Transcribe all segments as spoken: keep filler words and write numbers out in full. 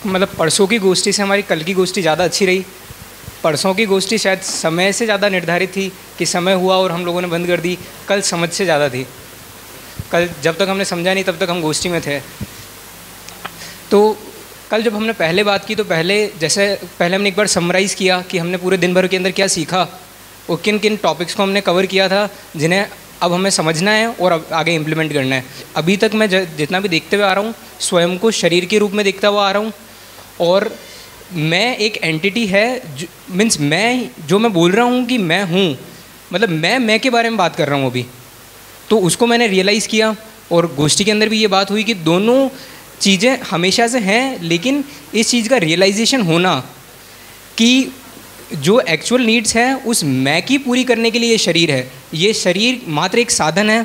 मतलब परसों की गोष्ठी से हमारी कल की गोष्ठी ज़्यादा अच्छी रही। परसों की गोष्ठी शायद समय से ज़्यादा निर्धारित थी कि समय हुआ और हम लोगों ने बंद कर दी। कल समझ से ज़्यादा थी। कल जब तक हमने समझा नहीं तब तक हम गोष्ठी में थे। तो कल जब हमने पहले बात की तो पहले जैसे पहले हमने एक बार समराइज़ किया कि हमने पूरे दिन भर के अंदर क्या सीखा और किन किन टॉपिक्स को हमने कवर किया था जिन्हें अब हमें समझना है और अब आगे इम्प्लीमेंट करना है। अभी तक मैं जितना भी देखते हुए आ रहा हूँ स्वयं को शरीर के रूप में देखता हुआ आ रहा हूँ और मैं एक एंटिटी है मीन्स मैं जो मैं बोल रहा हूँ कि मैं हूँ, मतलब मैं मैं के बारे में बात कर रहा हूँ अभी। तो उसको मैंने रियलाइज़ किया और गोष्ठी के अंदर भी ये बात हुई कि दोनों चीज़ें हमेशा से हैं, लेकिन इस चीज़ का रियलाइजेशन होना कि जो एक्चुअल नीड्स हैं उस मैं की पूरी करने के लिए ये शरीर है। ये शरीर मात्र एक साधन है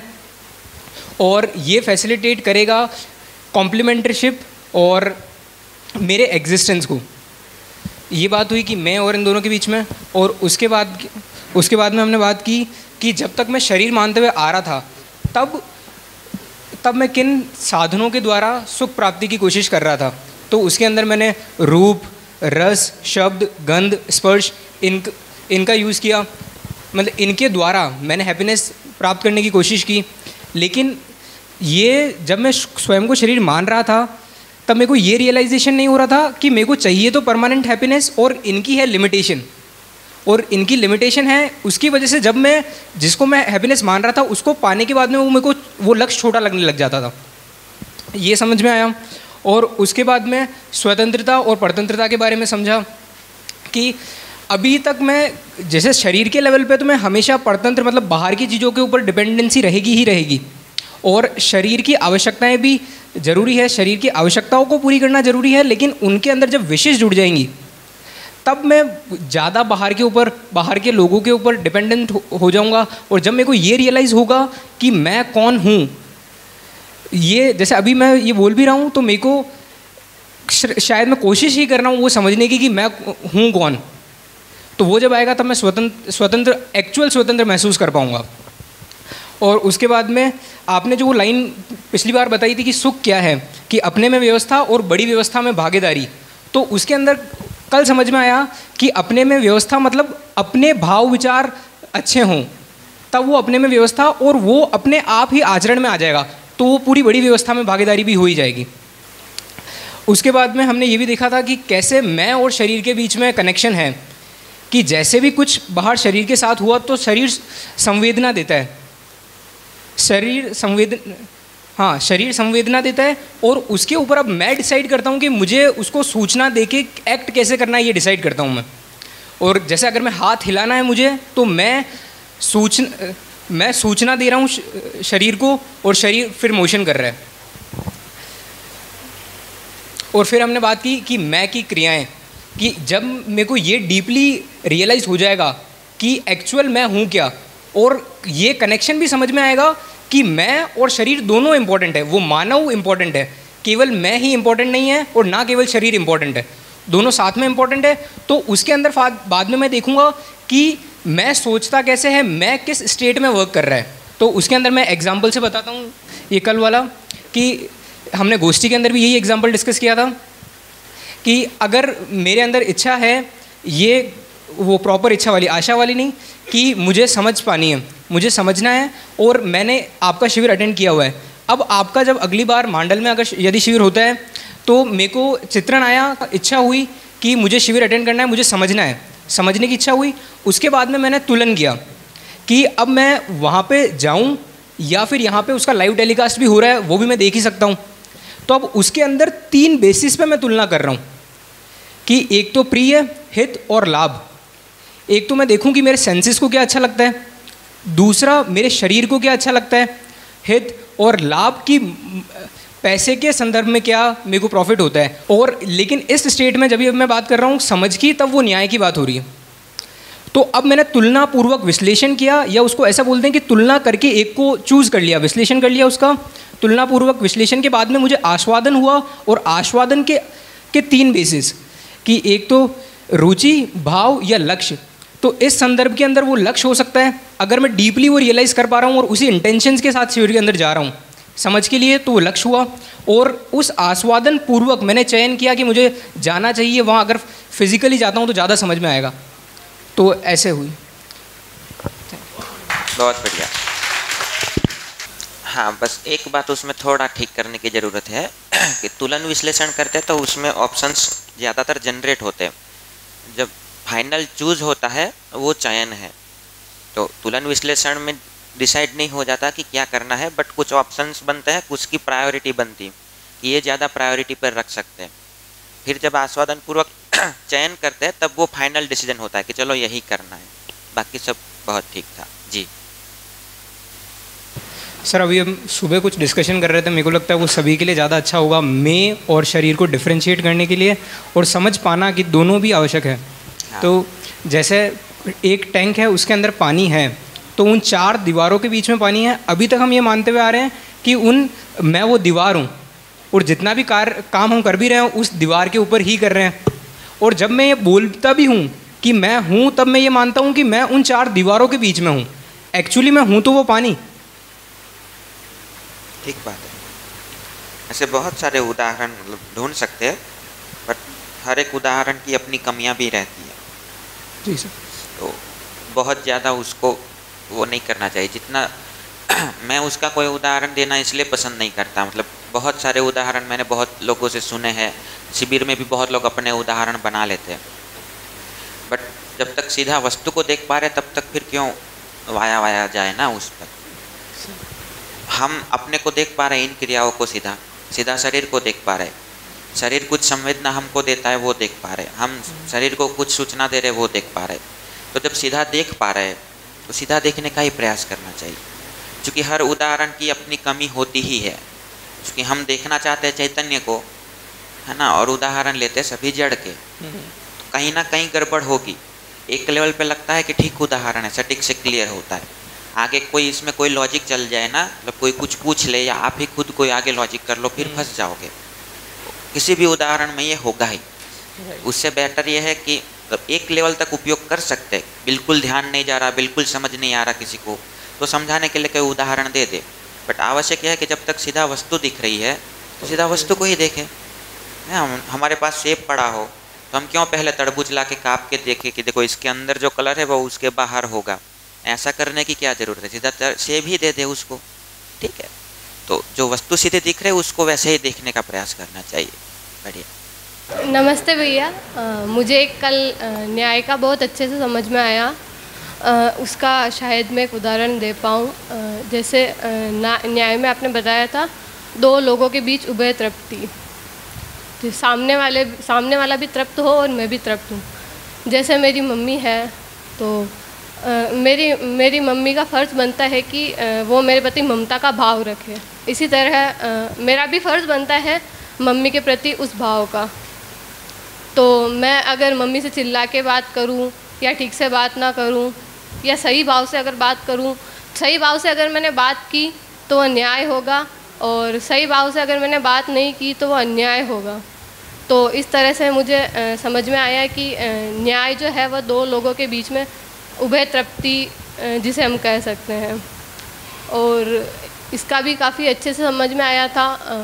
और ये फैसिलिटेट करेगा कॉम्प्लीमेंटरशिप और मेरे एग्जिस्टेंस को। ये बात हुई कि मैं और इन दोनों के बीच में। और उसके बाद उसके बाद में हमने बात की कि जब तक मैं शरीर मानते हुए आ रहा था तब तब मैं किन साधनों के द्वारा सुख प्राप्ति की कोशिश कर रहा था। तो उसके अंदर मैंने रूप, रस, शब्द, गंध, स्पर्श इन इनका यूज़ किया। मतलब इनके द्वारा मैंने हैप्पीनेस प्राप्त करने की कोशिश की। लेकिन ये जब मैं स्वयं को शरीर मान रहा था तब मेरे को ये रियलाइजेशन नहीं हो रहा था कि मेरे को चाहिए तो परमानेंट हैप्पीनेस और इनकी है लिमिटेशन। और इनकी लिमिटेशन है उसकी वजह से जब मैं जिसको मैं हैप्पीनेस मान रहा था उसको पाने के बाद में वो मेरे को वो लक्ष्य छोटा लगने लग जाता था। ये समझ में आया। और उसके बाद में स्वतंत्रता और परतंत्रता के बारे में समझा कि अभी तक मैं जैसे शरीर के लेवल पे तो मैं हमेशा परतंत्र मतलब बाहर की चीज़ों के ऊपर डिपेंडेंसी रहेगी ही रहेगी और शरीर की आवश्यकताएं भी ज़रूरी है, शरीर की आवश्यकताओं को पूरी करना ज़रूरी है। लेकिन उनके अंदर जब विशेष जुड़ जाएंगी तब मैं ज़्यादा बाहर के ऊपर बाहर के लोगों के ऊपर डिपेंडेंट हो जाऊंगा। और जब मेरे को ये रियलाइज़ होगा कि मैं कौन हूँ, ये जैसे अभी मैं ये बोल भी रहा हूँ तो मेरे को शायद मैं कोशिश ही कर रहा हूँ वो समझने की कि मैं हूँ कौन। तो वो जब आएगा तब मैं स्वतंत्र स्वतंत्र एक्चुअल स्वतंत्र महसूस कर पाऊँगा। और उसके बाद में आपने जो वो लाइन पिछली बार बताई थी कि सुख क्या है, कि अपने में व्यवस्था और बड़ी व्यवस्था में भागीदारी। तो उसके अंदर कल समझ में आया कि अपने में व्यवस्था मतलब अपने भाव विचार अच्छे हों तब वो अपने में व्यवस्था और वो अपने आप ही आचरण में आ जाएगा तो वो पूरी बड़ी व्यवस्था में भागीदारी भी हो ही जाएगी। उसके बाद में हमने ये भी देखा था कि कैसे मैं और शरीर के बीच में कनेक्शन है कि जैसे भी कुछ बाहर शरीर के साथ हुआ तो शरीर संवेदना देता है। शरीर संवेदन हाँ शरीर संवेदना देता है और उसके ऊपर अब मैं डिसाइड करता हूँ कि मुझे उसको सूचना देके एक्ट कैसे करना है, ये डिसाइड करता हूँ मैं। और जैसे अगर मैं हाथ हिलाना है मुझे तो मैं सूचना मैं सूचना दे रहा हूँ शरीर को और शरीर फिर मोशन कर रहा है। और फिर हमने बात की कि मैं की क्रियाएं, कि जब मेरे को ये डीपली रियलाइज़ हो जाएगा कि एक्चुअल मैं हूँ क्या और ये कनेक्शन भी समझ में आएगा कि मैं और शरीर दोनों इम्पॉर्टेंट है। वो मानव इम्पॉर्टेंट है, केवल मैं ही इम्पॉर्टेंट नहीं है और ना केवल शरीर इम्पॉर्टेंट है, दोनों साथ में इम्पॉर्टेंट है। तो उसके अंदर बाद में मैं देखूंगा कि मैं सोचता कैसे है, मैं किस स्टेट में वर्क कर रहा है। तो उसके अंदर मैं एग्जाम्पल से बताता हूँ ये कल वाला कि हमने गोष्ठी के अंदर भी यही एग्जाम्पल डिस्कस किया था कि अगर मेरे अंदर इच्छा है, ये वो प्रॉपर इच्छा वाली आशा वाली नहीं, कि मुझे समझ पानी है, मुझे समझना है और मैंने आपका शिविर अटेंड किया हुआ है। अब आपका जब अगली बार मांडल में अगर यदि शिविर होता है तो मेरे को चित्रण आया, इच्छा हुई कि मुझे शिविर अटेंड करना है, मुझे समझना है, समझने की इच्छा हुई। उसके बाद में मैंने तुलन किया कि अब मैं वहाँ पे जाऊँ या फिर यहाँ पे उसका लाइव टेलीकास्ट भी हो रहा है वो भी मैं देख ही सकता हूँ। तो अब उसके अंदर तीन बेसिस पे मैं तुलना कर रहा हूँ कि एक तो प्रिय, हित और लाभ। एक तो मैं देखूं कि मेरे सेंसेस को क्या अच्छा लगता है, दूसरा मेरे शरीर को क्या अच्छा लगता है, हित और लाभ की पैसे के संदर्भ में क्या मेरे को प्रॉफिट होता है। और लेकिन इस स्टेट में जब भी मैं बात कर रहा हूँ समझ की, तब वो न्याय की बात हो रही है। तो अब मैंने तुलना पूर्वक विश्लेषण किया, या उसको ऐसा बोलते हैं कि तुलना करके एक को चूज़ कर लिया, विश्लेषण कर लिया उसका। तुलना पूर्वक विश्लेषण के बाद में मुझे आस्वादन हुआ, और आस्वादन के के तीन बेसिस, कि एक तो रुचि, भाव या लक्ष्य। तो इस संदर्भ के अंदर वो लक्ष्य हो सकता है अगर मैं डीपली वो रियलाइज़ कर पा रहा हूँ और उसी इंटेंशंस के साथ शिविर के अंदर जा रहा हूँ समझ के लिए, तो वो लक्ष्य हुआ। और उस आस्वादन पूर्वक मैंने चयन किया कि मुझे जाना चाहिए वहाँ, अगर फिजिकली जाता हूँ तो ज़्यादा समझ में आएगा, तो ऐसे हुई। बहुत बढ़िया। हाँ, बस एक बात उसमें थोड़ा ठीक करने की ज़रूरत है कि तुलन विश्लेषण करते तो उसमें ऑप्शंस ज़्यादातर जनरेट होते हैं, जब फाइनल चूज होता है वो चयन है। तो तुलन विश्लेषण में डिसाइड नहीं हो जाता कि क्या करना है, बट कुछ ऑप्शंस बनते हैं, कुछ की प्रायोरिटी बनती कि ये ज़्यादा प्रायोरिटी पर रख सकते हैं। फिर जब आस्वादन पूर्वक चयन करते हैं तब वो फाइनल डिसीजन होता है कि चलो यही करना है। बाकी सब बहुत ठीक था जी। सर अभी हम सुबह कुछ डिस्कशन कर रहे थे, मेरे को लगता है वो सभी के लिए ज़्यादा अच्छा होगा, मैं और शरीर को डिफ्रेंशिएट करने के लिए और समझ पाना कि दोनों भी आवश्यक है। हाँ। तो जैसे एक टैंक है, उसके अंदर पानी है, तो उन चार दीवारों के बीच में पानी है। अभी तक हम ये मानते हुए आ रहे हैं कि उन मैं वो दीवार हूँ और जितना भी कार्य काम हम कर भी रहे हैं उस दीवार के ऊपर ही कर रहे हैं। और जब मैं ये बोलता भी हूँ कि मैं हूँ, तब मैं ये मानता हूँ कि मैं उन चार दीवारों के बीच में हूँ। एक्चुअली मैं हूँ तो वो पानी। ठीक बात है। ऐसे बहुत सारे उदाहरण मतलब ढूंढ सकते हैं, बट हर एक उदाहरण की अपनी कमियां भी रहती है। जी सर। तो बहुत ज़्यादा उसको वो नहीं करना चाहिए जितना मैं उसका कोई उदाहरण देना इसलिए पसंद नहीं करता। मतलब बहुत सारे उदाहरण मैंने बहुत लोगों से सुने हैं, शिविर में भी बहुत लोग अपने उदाहरण बना लेते हैं, बट जब तक सीधा वस्तु को देख पा रहे तब तक फिर क्यों वाया वाया जाए ना उस पर। हम अपने को देख पा रहे हैं, इन क्रियाओं को सीधा सीधा शरीर को देख पा रहे, शरीर कुछ संवेदना हमको देता है वो देख पा रहे, हम शरीर को कुछ सूचना दे रहे वो देख पा रहे। तो जब सीधा देख पा रहे तो सीधा देखने का ही प्रयास करना चाहिए, क्योंकि हर उदाहरण की अपनी कमी होती ही है। क्योंकि हम देखना चाहते हैं चैतन्य को, है ना, और उदाहरण लेते सभी जड़ के, तो कहीं ना कहीं गड़बड़ होगी। एक लेवल पे लगता है कि ठीक उदाहरण है, सटीक से क्लियर होता है, आगे कोई इसमें कोई लॉजिक चल जाए ना, मतलब कोई कुछ पूछ ले या आप ही खुद कोई आगे लॉजिक कर लो, फिर फंस जाओगे। किसी भी उदाहरण में ये होगा ही। उससे बेटर ये है कि एक लेवल तक उपयोग कर सकते, बिल्कुल ध्यान नहीं जा रहा, बिल्कुल समझ नहीं आ रहा किसी को, तो समझाने के लिए कोई उदाहरण दे दे। बट आवश्यक यह है कि जब तक सीधा वस्तु दिख रही है तो सीधा वस्तु को ही देखें। हम हमारे पास सेब पड़ा हो तो हम क्यों पहले तरबूज ला के काप के देखें कि देखो इसके अंदर जो कलर है वो उसके बाहर होगा। ऐसा करने की क्या ज़रूरत है, सीधा सेब ही दे दे उसको, ठीक है। तो जो वस्तु सीधे दिख रहे उसको वैसे ही देखने का प्रयास करना चाहिए। बढ़िया। नमस्ते भैया, मुझे कल न्याय का बहुत अच्छे से समझ में आया। आ, उसका शायद मैं एक उदाहरण दे पाऊँ। जैसे न्याय में आपने बताया था दो लोगों के बीच उभय तृप्ति, तो सामने वाले सामने वाला भी तृप्त हो और मैं भी तृप्त हूँ। जैसे मेरी मम्मी है तो आ, मेरी मेरी मम्मी का फ़र्ज़ बनता है कि आ, वो मेरे प्रति ममता का भाव रखे। इसी तरह आ, मेरा भी फ़र्ज़ बनता है मम्मी के प्रति उस भाव का। तो मैं अगर मम्मी से चिल्ला के बात करूं या ठीक से बात ना करूं या सही भाव से अगर बात करूं, सही भाव से अगर मैंने बात की तो वह न्याय होगा, और सही भाव से अगर मैंने बात नहीं की तो वह अन्याय होगा। तो इस तरह से मुझे आ, समझ में आया कि आ, न्याय जो है वह दो लोगों के बीच में उभय तृप्ति जिसे हम कह सकते हैं, और इसका भी काफ़ी अच्छे से समझ में आया था आ,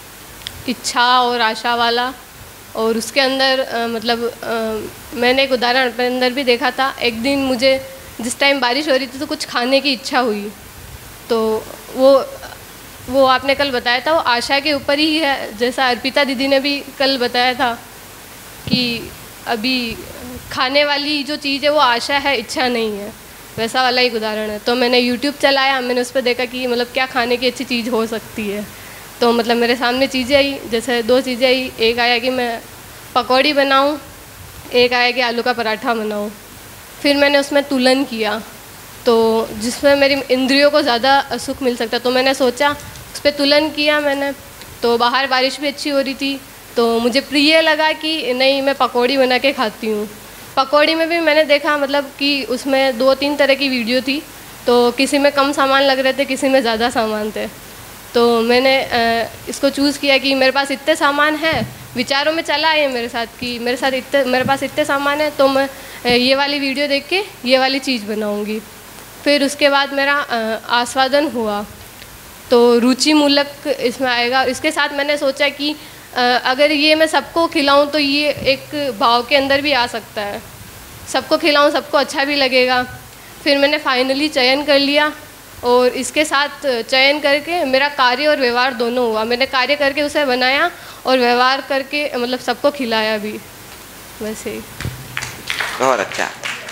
इच्छा और आशा वाला। और उसके अंदर आ, मतलब आ, मैंने एक उदाहरण अपने अंदर भी देखा था। एक दिन मुझे जिस टाइम बारिश हो रही थी तो कुछ खाने की इच्छा हुई, तो वो वो आपने कल बताया था वो आशा के ऊपर ही है। जैसा अर्पिता दीदी ने भी कल बताया था कि अभी खाने वाली जो चीज़ है वो आशा है, इच्छा नहीं है, वैसा वाला एक उदाहरण है। तो मैंने यूट्यूब चलाया, मैंने उस पर देखा कि मतलब क्या खाने की अच्छी चीज़ हो सकती है। तो मतलब मेरे सामने चीज़ें आई, जैसे दो चीज़ें आई। एक आया कि मैं पकौड़ी बनाऊं, एक आया कि आलू का पराठा बनाऊं। फिर मैंने उसमें तुलन किया, तो जिसमें मेरी इंद्रियों को ज़्यादा सुख मिल सकता, तो मैंने सोचा उस पर तुलन किया मैंने। तो बाहर बारिश भी अच्छी हो रही थी, तो मुझे प्रिय लगा कि नहीं मैं पकौड़ी बना के खाती हूँ। पकौड़ी में भी मैंने देखा मतलब कि उसमें दो तीन तरह की वीडियो थी, तो किसी में कम सामान लग रहे थे, किसी में ज़्यादा सामान थे। तो मैंने इसको चूज़ किया कि मेरे पास इतने सामान हैं, विचारों में चला है मेरे साथ कि मेरे साथ इतने मेरे पास इतने सामान है, तो मैं ये वाली वीडियो देख के ये वाली चीज़ बनाऊंगी। फिर उसके बाद मेरा आस्वादन हुआ, तो रुचि मूलक इसमें आएगा। इसके साथ मैंने सोचा कि अगर ये मैं सबको खिलाऊं तो ये एक भाव के अंदर भी आ सकता है, सबको खिलाऊं सबको अच्छा भी लगेगा। फिर मैंने फाइनली चयन कर लिया और इसके साथ चयन करके मेरा कार्य और व्यवहार दोनों हुआ। मैंने कार्य करके उसे बनाया और व्यवहार करके मतलब सबको खिलाया भी, वैसे ही। बहुत अच्छा।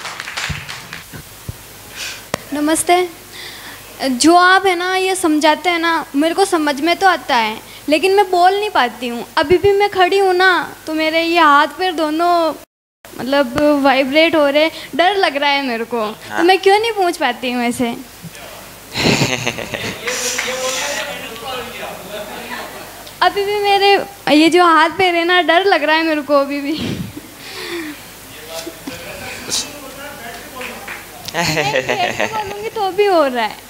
नमस्ते। जो आप है ना ये समझाते हैं ना, मेरे को समझ में तो आता है लेकिन मैं बोल नहीं पाती हूँ। अभी भी मैं खड़ी हूँ ना तो मेरे ये हाथ पैर दोनों मतलब वाइब्रेट हो रहे, डर लग रहा है मेरे को। हाँ। तो मैं क्यों नहीं पूछ पाती हूँ ऐसे? अभी भी मेरे ये जो हाथ पैर है ना, डर लग रहा है मेरे को अभी भी। बोलूँगी तो भी हो रहा है।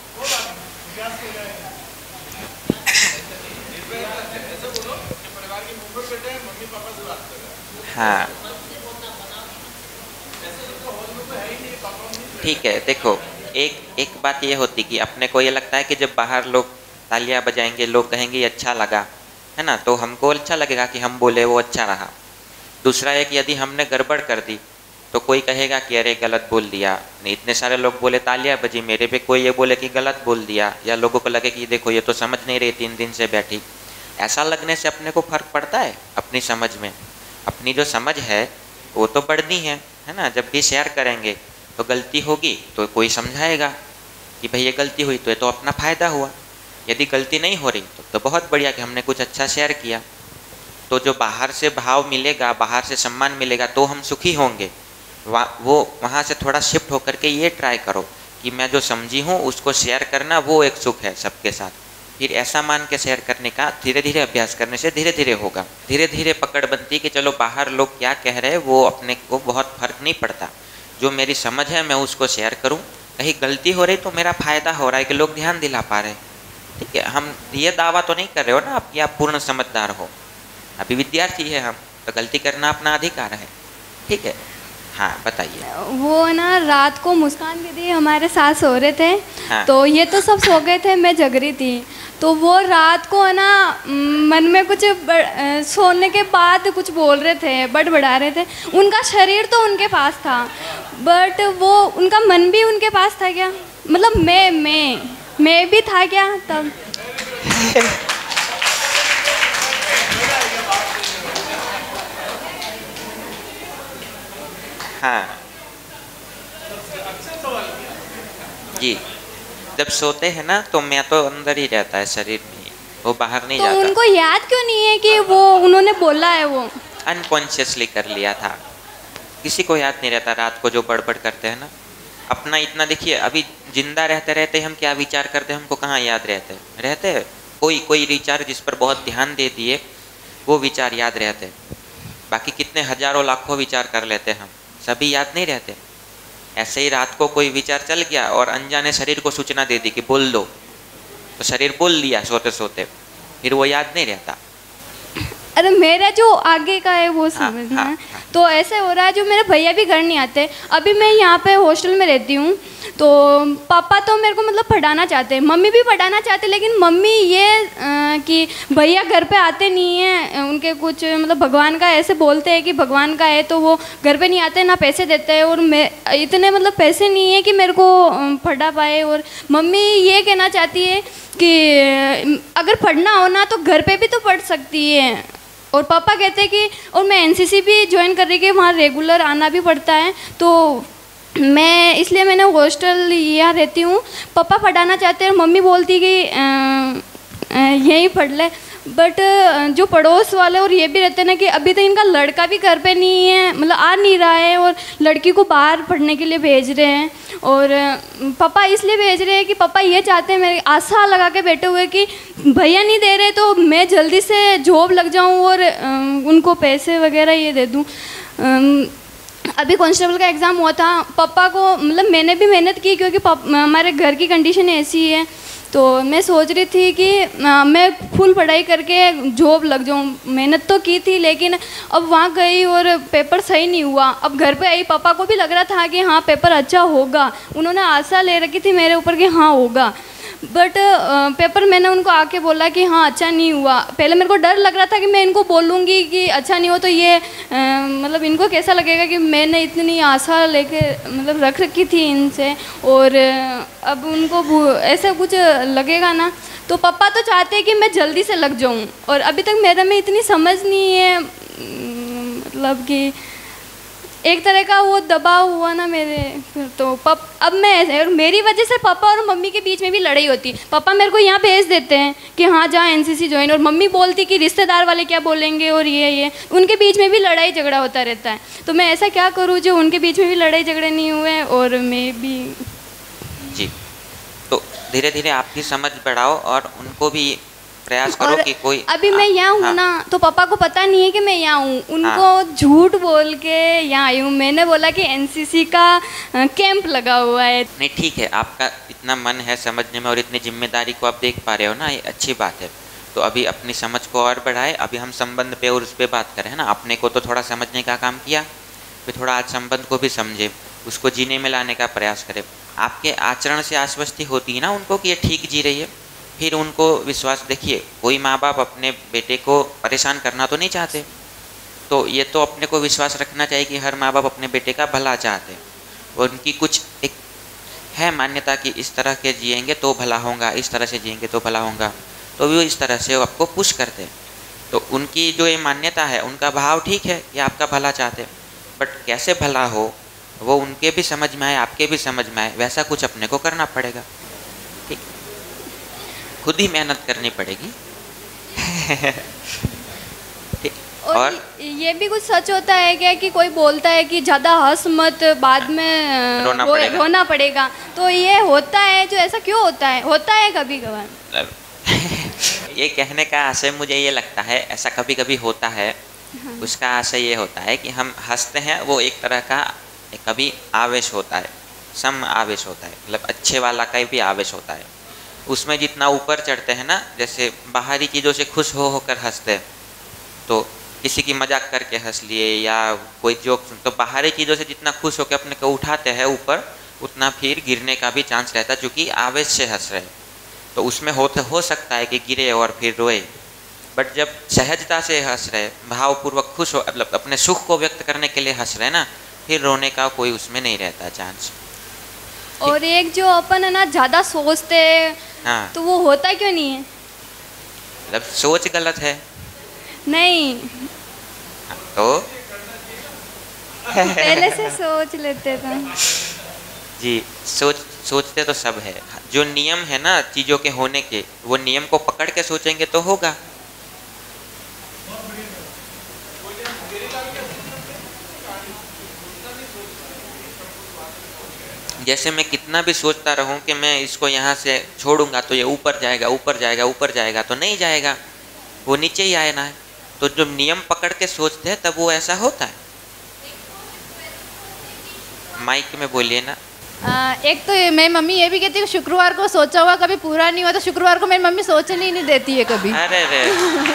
हाँ ठीक है। देखो, एक एक बात ये होती कि अपने को ये लगता है कि जब बाहर लोग तालियां बजाएंगे, लोग कहेंगे ये अच्छा लगा, है ना, तो हमको अच्छा लगेगा कि हम बोले वो अच्छा रहा। दूसरा एक, यदि हमने गड़बड़ कर दी तो कोई कहेगा कि अरे गलत बोल दिया। नहीं, इतने सारे लोग बोले तालियां बजी, मेरे पे कोई ये बोले कि गलत बोल दिया, या लोगों को लगे कि देखो ये तो समझ नहीं रही, तीन दिन से बैठी। ऐसा लगने से अपने को फ़र्क पड़ता है अपनी समझ में। अपनी जो समझ है वो तो बढ़नी है, है ना। जब भी शेयर करेंगे तो गलती होगी तो कोई समझाएगा कि भाई ये गलती हुई तो ये तो अपना फ़ायदा हुआ। यदि गलती नहीं हो रही तो, तो बहुत बढ़िया कि हमने कुछ अच्छा शेयर किया। तो जो बाहर से भाव मिलेगा, बाहर से सम्मान मिलेगा तो हम सुखी होंगे। वहाँ वो वहाँ से थोड़ा शिफ्ट होकर के ये ट्राई करो कि मैं जो समझी हूँ उसको शेयर करना, वो एक सुख है सबके साथ। फिर ऐसा मान के शेयर करने का धीरे धीरे अभ्यास करने से धीरे धीरे होगा। धीरे धीरे पकड़ बनती कि चलो बाहर लोग क्या कह रहे हैं वो अपने को बहुत फर्क नहीं पड़ता। जो मेरी समझ है मैं उसको शेयर करूं। कहीं गलती हो रही तो मेरा फ़ायदा हो रहा है कि लोग ध्यान दिला पा रहे हैं। ठीक है, हम ये दावा तो नहीं कर रहे हो ना आप कि आप पूर्ण समझदार हो। अभी विद्यार्थी है हम, तो गलती करना अपना अधिकार है। ठीक है, हाँ बताइए। वो ना रात को मुस्कान दीदी हमारे साथ सो रहे थे। हाँ। तो ये तो सब सो गए थे, मैं जग रही थी। तो वो रात को है ना मन में कुछ सोने के बाद कुछ बोल रहे थे, बड़बड़ा रहे थे। उनका शरीर तो उनके पास था बट वो उनका मन भी उनके पास था क्या? मतलब मैं मैं मैं भी था क्या तब? हाँ जी, जब सोते हैं ना तो मैं तो अंदर ही रहता है शरीर में, वो बाहर नहीं तो जाता। उनको याद क्यों नहीं है कि वो उन्होंने बोला है? वो अनकॉन्शियसली कर लिया था। किसी को याद नहीं रहता रात को जो बड़बड़ करते हैं ना। अपना इतना देखिए, अभी जिंदा रहते रहते हम क्या विचार करते हैं हमको कहाँ याद रहते रहते हैं। कोई कोई विचार जिस पर बहुत ध्यान दे दिए वो विचार याद रहते। बाकी कितने हजारों लाखों विचार कर लेते हम, सभी याद नहीं रहते। ऐसे ही रात को कोई विचार चल गया और अनजाने शरीर को सूचना दे दी कि बोल दो, तो शरीर बोल लिया सोते सोते, फिर वो याद नहीं रहता। अरे मेरा जो आगे का है वो समझना है। हाँ, हाँ, तो ऐसे हो रहा है, जो मेरे भैया भी घर नहीं आते। अभी मैं यहाँ पे हॉस्टल में रहती हूँ, तो पापा तो मेरे को मतलब पढ़ाना चाहते हैं, मम्मी भी पढ़ाना चाहते, लेकिन मम्मी ये आ, कि भैया घर पे आते नहीं हैं, उनके कुछ मतलब भगवान का ऐसे बोलते हैं कि भगवान का है तो वो घर पे नहीं आते, ना पैसे देते हैं, और मैं इतने मतलब पैसे नहीं है कि मेरे को पढ़ा पाए। और मम्मी ये कहना चाहती है कि अगर पढ़ना हो ना तो घर पे भी तो पढ़ सकती है। और पापा कहते हैं कि, और मैं एनसीसी भी ज्वाइन कर रही कि वहाँ रेगुलर आना भी पड़ता है, तो मैं इसलिए मैंने हॉस्टल यहाँ रहती हूँ। पापा पढ़ाना चाहते हैं, मम्मी बोलती कि यहीं पढ़ ले। बट जो पड़ोस वाले और ये भी रहते हैं ना कि अभी तो इनका लड़का भी घर पे नहीं है, मतलब आ नहीं रहा है, और लड़की को बाहर पढ़ने के लिए भेज रहे हैं। और पापा इसलिए भेज रहे हैं कि पापा ये चाहते हैं, मेरी आशा लगा के बैठे हुए कि भैया नहीं दे रहे तो मैं जल्दी से जॉब लग जाऊं और उनको पैसे वगैरह ये दे दूं। अभी कांस्टेबल का एग्ज़ाम हुआ था, पापा को मतलब मैंने भी मेहनत की क्योंकि हमारे घर की कंडीशन ऐसी है। तो मैं सोच रही थी कि आ, मैं फुल पढ़ाई करके जॉब लग जाऊँ। मेहनत तो की थी, लेकिन अब वहाँ गई और पेपर सही नहीं हुआ। अब घर पे आई, पापा को भी लग रहा था कि हाँ पेपर अच्छा होगा, उन्होंने आशा ले रखी थी मेरे ऊपर कि हाँ होगा। बट पेपर मैंने उनको आके बोला कि हाँ अच्छा नहीं हुआ। पहले मेरे को डर लग रहा था कि मैं इनको बोलूँगी कि अच्छा नहीं हो तो ये आ, मतलब इनको कैसा लगेगा कि मैंने इतनी आशा लेके मतलब रख रखी थी इनसे, और अब उनको ऐसा कुछ लगेगा ना। तो पापा तो चाहते हैं कि मैं जल्दी से लग जाऊँ, और अभी तक मेरे में इतनी समझ नहीं है, मतलब कि एक तरह का वो दबाव हुआ ना मेरे। फिर तो पप अब मैं ऐसे, और मेरी वजह से पापा और मम्मी के बीच में भी लड़ाई होती है। पापा मेरे को यहाँ भेज देते हैं कि हाँ जा एनसीसी ज्वाइन, और मम्मी बोलती कि रिश्तेदार वाले क्या बोलेंगे, और ये ये उनके बीच में भी लड़ाई झगड़ा होता रहता है। तो मैं ऐसा क्या करूँ जो उनके बीच में भी लड़ाई झगड़े नहीं हुए और मैं भी। जी, तो धीरे धीरे आपकी समझ बढ़ाओ और उनको भी प्रयास करो कि कोई। अभी मैं यहाँ हूँ हाँ। ना, तो पापा को पता नहीं है कि मैं यहाँ हूँ। उनको हाँ। झूठ बोल के यहाँ आई हूँ। मैंने बोला कि एनसीसी का कैंप लगा हुआ है। नहीं ठीक है, आपका इतना मन है समझने में और इतनी जिम्मेदारी को आप देख पा रहे हो ना, ये अच्छी बात है। तो अभी अपनी समझ को और बढ़ाए। अभी हम संबंध पे और उस पर बात करें है ना। अपने को तो थोड़ा समझने का काम किया, फिर थोड़ा आज संबंध को भी समझे, उसको जीने में लाने का प्रयास करें। आपके आचरण से आश्वस्ति होती है ना उनको कि ये ठीक जी रही है, फिर उनको विश्वास। देखिए कोई माँ बाप अपने बेटे को परेशान करना तो नहीं चाहते, तो ये तो अपने को विश्वास रखना चाहिए कि हर माँ बाप अपने बेटे का भला चाहते हैं। और उनकी कुछ एक है मान्यता कि इस तरह के जिएंगे तो भला होगा, इस तरह से जिएंगे तो भला होगा, तो वो इस तरह से आपको पुश करते हैं। तो उनकी जो ये मान्यता है, उनका भाव ठीक है कि आपका भला चाहते हैं, बट कैसे भला हो वो उनके भी समझ में आए, आपके भी समझ में आए, वैसा कुछ अपने को करना पड़ेगा। ठीक, खुद ही मेहनत करनी पड़ेगी। और, और ये भी कुछ सच होता है क्या कि कोई बोलता है कि ज़्यादा हंस मत, बाद में रोना रो, पड़ेगा। रोना पड़ेगा, तो ये होता है जो ऐसा क्यों होता है? होता है कभी कभार। ये कहने का आशय मुझे ये लगता है ऐसा कभी कभी होता है। हाँ। उसका आशय ये होता है कि हम हंसते हैं, वो एक तरह का कभी आवेश होता है, सम आवेश होता है, मतलब अच्छे वाला का भी आवेश होता है। उसमें जितना ऊपर चढ़ते हैं ना, जैसे बाहरी चीज़ों से खुश हो होकर हंसते हैं, तो किसी की मजाक करके हंस लिए या कोई जोक, तो बाहरी चीज़ों से जितना खुश होकर अपने को उठाते हैं ऊपर, उतना फिर गिरने का भी चांस रहता है, क्योंकि आवेश से हंस रहे हैं। तो उसमें हो हो सकता है कि गिरे और फिर रोए, बट जब सहजता से हंस रहे, भावपूर्वक खुश हो, मतलब अपने सुख को व्यक्त करने के लिए हंस रहे ना, फिर रोने का कोई उसमें नहीं रहता चांस। और एक जो अपन है ना ज़्यादा सोचते हैं, हाँ। तो वो होता क्यों नहीं है? मतलब सोच गलत है? नहीं, तो पहले से सोच लेते थे। जी, सोच सोचते तो सब है। जो नियम है ना चीज़ों के होने के, वो नियम को पकड़ के सोचेंगे तो होगा। जैसे मैं कितना भी सोचता रहूं कि मैं इसको यहाँ से छोड़ूंगा तो ये ऊपर जाएगा, ऊपर जाएगा, ऊपर जाएगा, तो नहीं जाएगा, वो नीचे ही आए ना है। तो जब नियम पकड़ के सोचते हैं तब वो ऐसा होता है। माइक में बोलिए ना। आ, एक तो मैं मम्मी ये भी कहती है शुक्रवार को सोचा हुआ कभी पूरा नहीं हुआ, तो शुक्रवार को मेरी मम्मी सोचने ही नहीं देती है कभी। अरे रे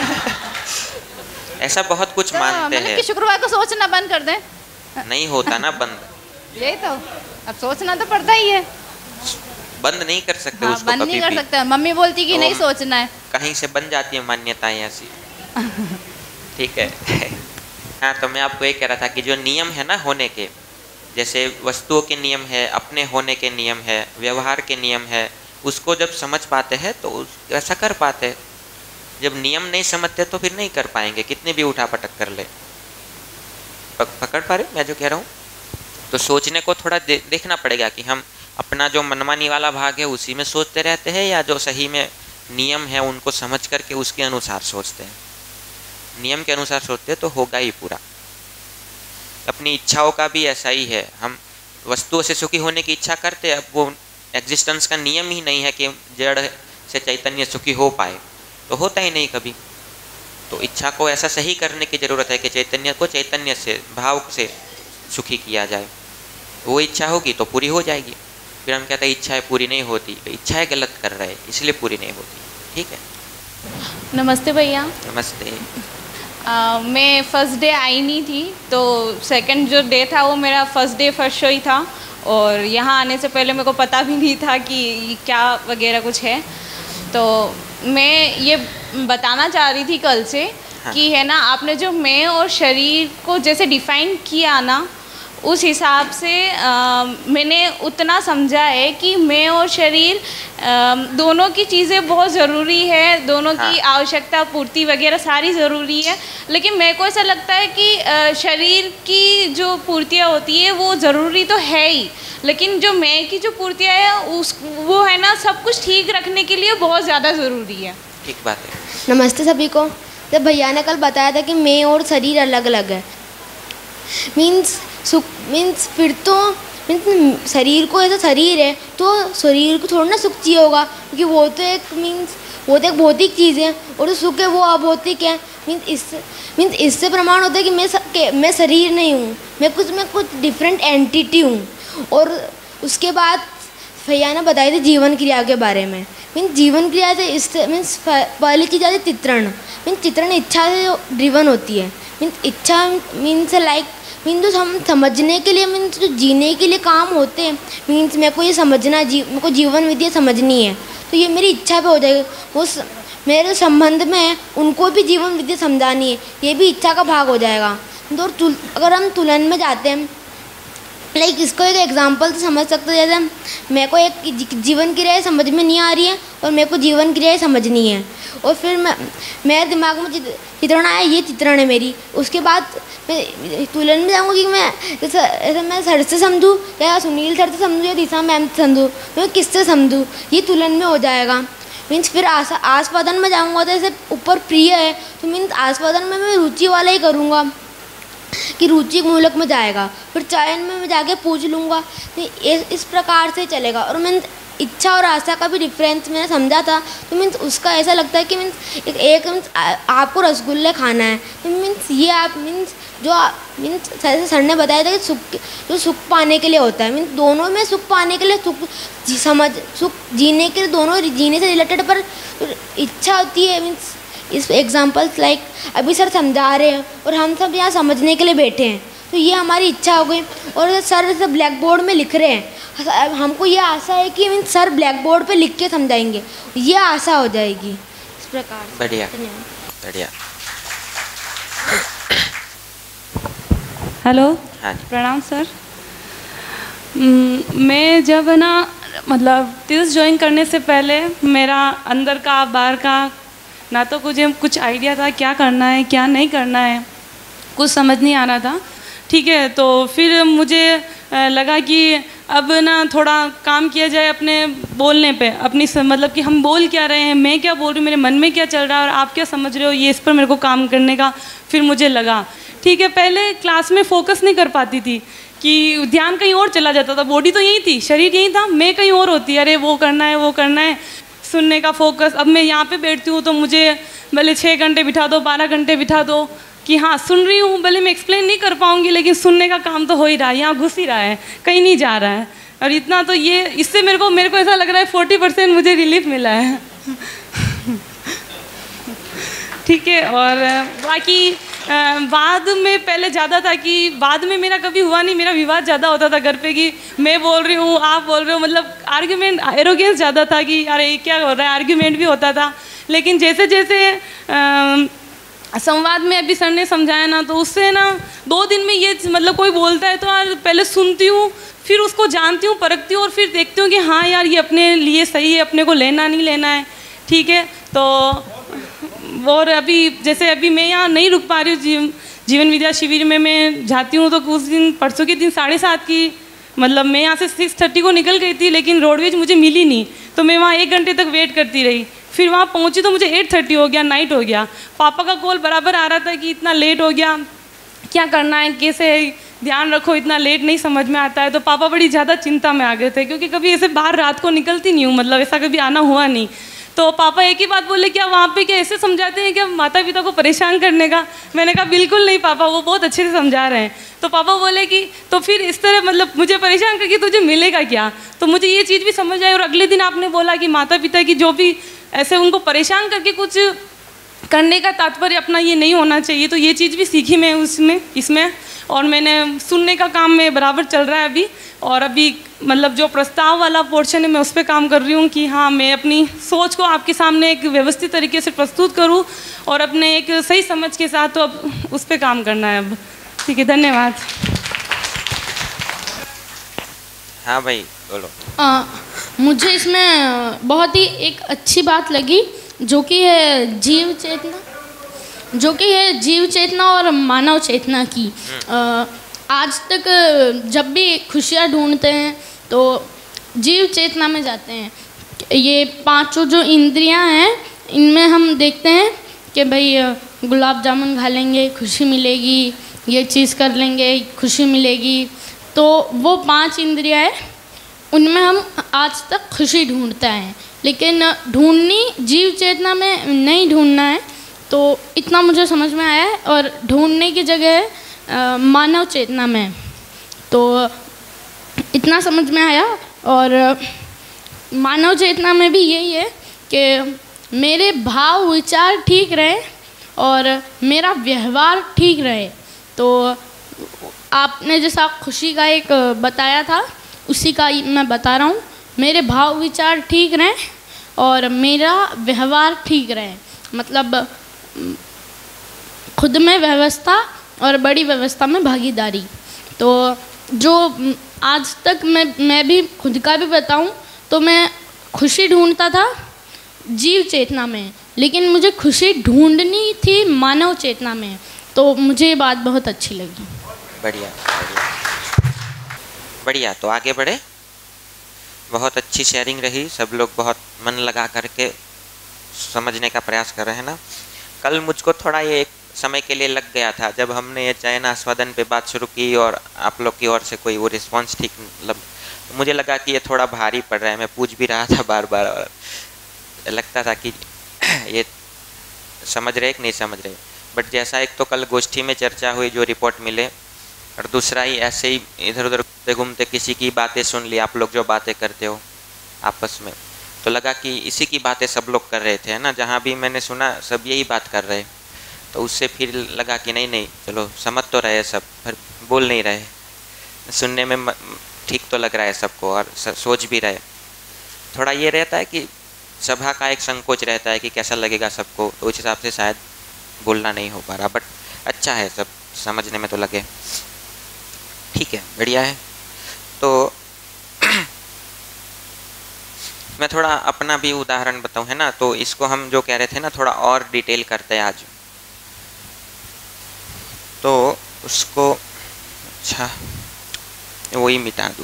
ऐसा बहुत कुछ तो मानते हैं कि शुक्रवार को सोचना बंद कर दें। नहीं होता ना बंद, यही तो, अब सोचना तो पड़ता ही है। बंद नहीं कर सकते हाँ, उसको बंद कभी नहीं कर भी। सकते। मम्मी बोलती कि तो नहीं सोचना है, कहीं से बन जाती है मान्यताएं ऐसी। ठीक है। हाँ, तो मैं आपको ये कह रहा था कि जो नियम है ना होने के, जैसे वस्तुओं के नियम है, अपने होने के नियम है, व्यवहार के नियम है, उसको जब समझ पाते हैं तो उस ऐसा कर पाते हैं। जब नियम नहीं समझते तो फिर नहीं कर पाएंगे, कितनी भी उठा पटक कर ले। पक, पकड़ पा रहे मैं जो कह रहा हूँ? तो सोचने को थोड़ा दे, देखना पड़ेगा कि हम अपना जो मनमानी वाला भाग है उसी में सोचते रहते हैं, या जो सही में नियम है उनको समझ करके उसके अनुसार सोचते हैं। नियम के अनुसार सोचते हैं तो होगा ही पूरा। अपनी इच्छाओं का भी ऐसा ही है, हम वस्तुओं से सुखी होने की इच्छा करते हैं, अब वो एग्जिस्टेंस का नियम ही नहीं है कि जड़ से चैतन्य सुखी हो पाए, तो होता ही नहीं कभी। तो इच्छा को ऐसा सही करने की ज़रूरत है कि चैतन्य को चैतन्य से, भाव से सुखी किया जाए। वो इच्छा होगी तो पूरी हो जाएगी। फिर हम कहते हैं इच्छाएं पूरी नहीं होती, इच्छाएं गलत कर रहे हैं इसलिए पूरी नहीं होती। ठीक है। नमस्ते भैया। नमस्ते। आ, मैं फर्स्ट डे आई नहीं थी, तो सेकंड जो डे था वो मेरा फर्स्ट डे फर्स्ट शो ही था, और यहाँ आने से पहले मेरे को पता भी नहीं था कि क्या वगैरह कुछ है। तो मैं ये बताना चाह रही थी कल से हाँ। कि है ना, आपने जो मैं और शरीर को जैसे डिफ़ाइन किया ना, उस हिसाब से आ, मैंने उतना समझा है कि मैं और शरीर आ, दोनों की चीज़ें बहुत ज़रूरी है, दोनों हाँ। की आवश्यकता पूर्ति वगैरह सारी ज़रूरी है। लेकिन मेरे को ऐसा लगता है कि आ, शरीर की जो पूर्तियाँ होती है वो ज़रूरी तो है ही, लेकिन जो मैं की जो पूर्तियाँ है उस वो है ना, सब कुछ ठीक रखने के लिए बहुत ज़्यादा ज़रूरी है। ठीक बात है। नमस्ते सभी को। जब भैया ने कल बताया था कि मैं और शरीर अलग अलग है, मीन्स सुख मीन्स फिर तो मीन्स शरीर को ऐसा शरीर है तो शरीर को थोड़ा ना सुख चाहिए होगा, क्योंकि वो तो एक मीन्स वो तो एक भौतिक चीज़ है और जो सुख है वो अभौतिक है। मीन्स इससे मीन्स इससे प्रमाण होता है कि मैं स, के, मैं शरीर नहीं हूँ, मैं कुछ मैं कुछ डिफरेंट एंटिटी हूँ। और उसके बाद भैया ने बताई थी जीवन क्रिया के बारे में। मीन्स जीवन क्रिया से इससे मीन्स पहली चीज़ आती है चित्रण। मीन्स चित्रण इच्छा से ड्रिवन होती है। मीन्स इच्छा मीन्स लाइक मीन्स जो हम समझने के लिए मीन्स जो जीने के लिए काम होते हैं, मीन्स मेरे को ये समझना जी मेरे को जीवन विद्या समझनी है तो ये मेरी इच्छा पे हो जाएगी। वो स, मेरे संबंध में है उनको भी जीवन विद्या समझानी है, ये भी इच्छा का भाग हो जाएगा। तो अगर हम तुलन में जाते हैं, लाइक इसको एक एग्जांपल से समझ सकते हैं। जैसे मेरे को एक जीवन क्रिया समझ में नहीं आ रही है और मेरे को जीवन क्रिया समझनी है, और फिर मैं मेरे दिमाग में चित्रण आया, ये चित्रण है मेरी। उसके बाद मैं तुलन में जाऊँगा कि मैं जैसे ऐसे मैं सर से समझूँ या सुनील सर से समझूँ या दिशा मैम से समझूँ, मैं किससे समझूँ, ये तुलन में हो जाएगा। मीन्स फिर आस आस्वादन में जाऊँगा तो जैसे ऊपर प्रिय है तो मीन्स आस्वादन में मैं रुचि वाला ही करूँगा कि रुचि मूलक में जाएगा। फिर चयन में मैं जाके पूछ लूँगा, इस प्रकार से चलेगा। और मीन्स इच्छा और आशा का भी डिफरेंस मैंने समझा था। तो मीन्स उसका ऐसा लगता है कि मीन्स एक, एक मीन्स आपको रसगुल्ले खाना है तो मीन्स ये आप मीन्स जो मीन्स जैसे सर ने बताया था कि सुख जो सुख पाने के लिए होता है, मीन्स दोनों में सुख पाने के लिए सुख जी, समझ सुख जीने के लिए दोनों जीने से रिलेटेड पर इच्छा होती है। मीन्स इस एग्जाम्पल्स लाइक अभी सर समझा रहे हैं और हम सब यहाँ समझने के लिए बैठे हैं, तो ये हमारी इच्छा हो गई। और सर जैसे ब्लैक बोर्ड में लिख रहे हैं, हमको ये आशा है कि मीन्स सर ब्लैक बोर्ड पे लिख के समझाएंगे, ये आशा हो जाएगी। इस प्रकार बढ़िया बढ़िया। हेलो हाँ प्रणाम सर। मैं जब ना मतलब तीर्थ ज्वाइन करने से पहले मेरा अंदर का बाहर का ना तो मुझे कुछ आइडिया था क्या करना है क्या नहीं करना है, कुछ समझ नहीं आ रहा था। ठीक है, तो फिर मुझे लगा कि अब ना थोड़ा काम किया जाए अपने बोलने पे, अपनी मतलब कि हम बोल क्या रहे हैं, मैं क्या बोल रही हूँ, मेरे मन में क्या चल रहा है और आप क्या समझ रहे हो, ये इस पर मेरे को काम करने का फिर मुझे लगा। ठीक है, पहले क्लास में फोकस नहीं कर पाती थी कि ध्यान कहीं और चला जाता था, बॉडी तो यही थी, शरीर यही था, मैं कहीं और होती, अरे वो करना है वो करना है, सुनने का फोकस। अब मैं यहाँ पे बैठती हूँ तो मुझे भले छः घंटे बिठा दो, बारह घंटे बिठा दो कि हाँ सुन रही हूँ, भले मैं एक्सप्लेन नहीं कर पाऊँगी लेकिन सुनने का काम तो हो ही रहा है, यहाँ घुस ही रहा है, कहीं नहीं जा रहा है। और इतना तो ये इससे मेरे को मेरे को ऐसा लग रहा है फोर्टी परसेंट मुझे रिलीफ मिला है। ठीक है, और बाकी बाद में पहले ज़्यादा था कि बाद में मेरा कभी हुआ नहीं, मेरा विवाद ज़्यादा होता था घर पे कि मैं बोल रही हूँ आप बोल रहे हो, मतलब आर्ग्यूमेंट एरोगेंस ज़्यादा था कि अरे क्या हो रहा है, आर्ग्यूमेंट भी होता था। लेकिन जैसे जैसे आ, संवाद में अभी सर ने समझाया ना, तो उससे ना दो दिन में ये मतलब कोई बोलता है तो यार पहले सुनती हूँ, फिर उसको जानती हूँ, परखती हूँ और फिर देखती हूँ कि हाँ यार ये अपने लिए सही है, अपने को लेना नहीं लेना है। ठीक है, तो और अभी जैसे अभी मैं यहाँ नहीं रुक पा रही हूँ, जीव, जीवन विद्या शिविर में मैं जाती हूँ तो कुछ दिन परसों के दिन साढ़े सात की मतलब मैं यहाँ से सिक्स थर्टी को निकल गई थी, लेकिन रोडवेज मुझे मिली नहीं, तो मैं वहाँ एक घंटे तक वेट करती रही। फिर वहाँ पहुँची तो मुझे एट थर्टी हो गया, नाइट हो गया। पापा का कॉल बराबर आ रहा था कि इतना लेट हो गया, क्या करना है, कैसे ध्यान रखो, इतना लेट नहीं समझ में आता है। तो पापा बड़ी ज़्यादा चिंता में आ गए थे, क्योंकि कभी ऐसे बाहर रात को निकलती नहीं हूँ, मतलब ऐसा कभी आना हुआ नहीं। तो पापा एक ही बात बोले, क्या वहाँ पे क्या ऐसे समझाते हैं क्या माता पिता को परेशान करने का? मैंने कहा बिल्कुल नहीं पापा, वो बहुत अच्छे से समझा रहे हैं। तो पापा बोले कि तो फिर इस तरह मतलब मुझे परेशान करके तुझे मिलेगा क्या? तो मुझे ये चीज़ भी समझ आई। और अगले दिन आपने बोला कि माता पिता की जो भी ऐसे उनको परेशान करके कुछ करने का तात्पर्य अपना ये नहीं होना चाहिए, तो ये चीज़ भी सीखी मैं उसमें इसमें। और मैंने सुनने का काम में बराबर चल रहा है अभी। और अभी मतलब जो प्रस्ताव वाला पोर्शन है मैं उस पर काम कर रही हूँ कि हाँ मैं अपनी सोच को आपके सामने एक व्यवस्थित तरीके से प्रस्तुत करूँ और अपने एक सही समझ के साथ, तो अब उस पर काम करना है अब। ठीक है, धन्यवाद। हाँ भाई बोलो। आ, मुझे इसमें बहुत ही एक अच्छी बात लगी जो कि है जीव चेतना, जो कि है जीव चेतना और मानव चेतना की। आ, आज तक जब भी खुशियाँ ढूंढते हैं तो जीव चेतना में जाते हैं। ये पांचों जो इंद्रियां हैं इनमें हम देखते हैं कि भाई गुलाब जामुन खा लेंगे खुशी मिलेगी, ये चीज़ कर लेंगे खुशी मिलेगी। तो वो पांच इंद्रियां हैं, उनमें हम आज तक खुशी ढूंढते हैं, लेकिन ढूंढनी जीव चेतना में नहीं ढूंढना है। तो इतना मुझे समझ में आया है। और ढूंढने की जगह आ, मानव चेतना में, तो इतना समझ में आया। और मानव चेतना में भी यही है कि मेरे भाव विचार ठीक रहे और मेरा व्यवहार ठीक रहे। तो आपने जैसा खुशी का एक बताया था उसी का मैं बता रहा हूँ। मेरे भाव विचार ठीक रहें और मेरा व्यवहार ठीक रहे, मतलब खुद में व्यवस्था और बड़ी व्यवस्था में भागीदारी। तो जो आज तक मैं मैं भी खुद का भी बताऊं तो मैं खुशी ढूंढता था जीव चेतना में, लेकिन मुझे खुशी ढूंढनी थी मानव चेतना में। तो मुझे ये बात बहुत अच्छी लगी। बढ़िया बढ़िया बढ़िया। तो आगे बढ़े। बहुत अच्छी शेयरिंग रही, सब लोग बहुत मन लगा करके समझने का प्रयास कर रहे हैं ना। कल मुझको थोड़ा ये एक समय के लिए लग गया था जब हमने ये चयन आस्वादन पे बात शुरू की और आप लोग की ओर से कोई वो रिस्पांस ठीक मतलब मुझे लगा कि ये थोड़ा भारी पड़ रहा है। मैं पूछ भी रहा था बार बार और लगता था कि ये समझ रहे कि नहीं समझ रहे। बट जैसा एक तो कल गोष्ठी में चर्चा हुई जो रिपोर्ट मिले, और दूसरा ही ऐसे ही इधर उधर घूमते घूमते किसी की बातें सुन ली, आप लोग जो बातें करते हो आपस में, तो लगा कि इसी की बातें सब लोग कर रहे थे, है ना। जहाँ भी मैंने सुना सब यही बात कर रहे, तो उससे फिर लगा कि नहीं नहीं चलो समझ तो रहे सब, पर बोल नहीं रहे। सुनने में ठीक तो लग रहा है सबको और सोच भी रहे। थोड़ा ये रहता है कि सभा का एक संकोच रहता है कि कैसा लगेगा सबको, तो उस हिसाब से शायद बोलना नहीं हो पा रहा। बट अच्छा है, सब समझने में तो लगे। ठीक है, बढ़िया है। तो मैं थोड़ा अपना भी उदाहरण बताऊं, है ना। तो इसको हम जो कह रहे थे ना थोड़ा और डिटेल करते हैं आज, तो उसको अच्छा वही मिटा दूँ।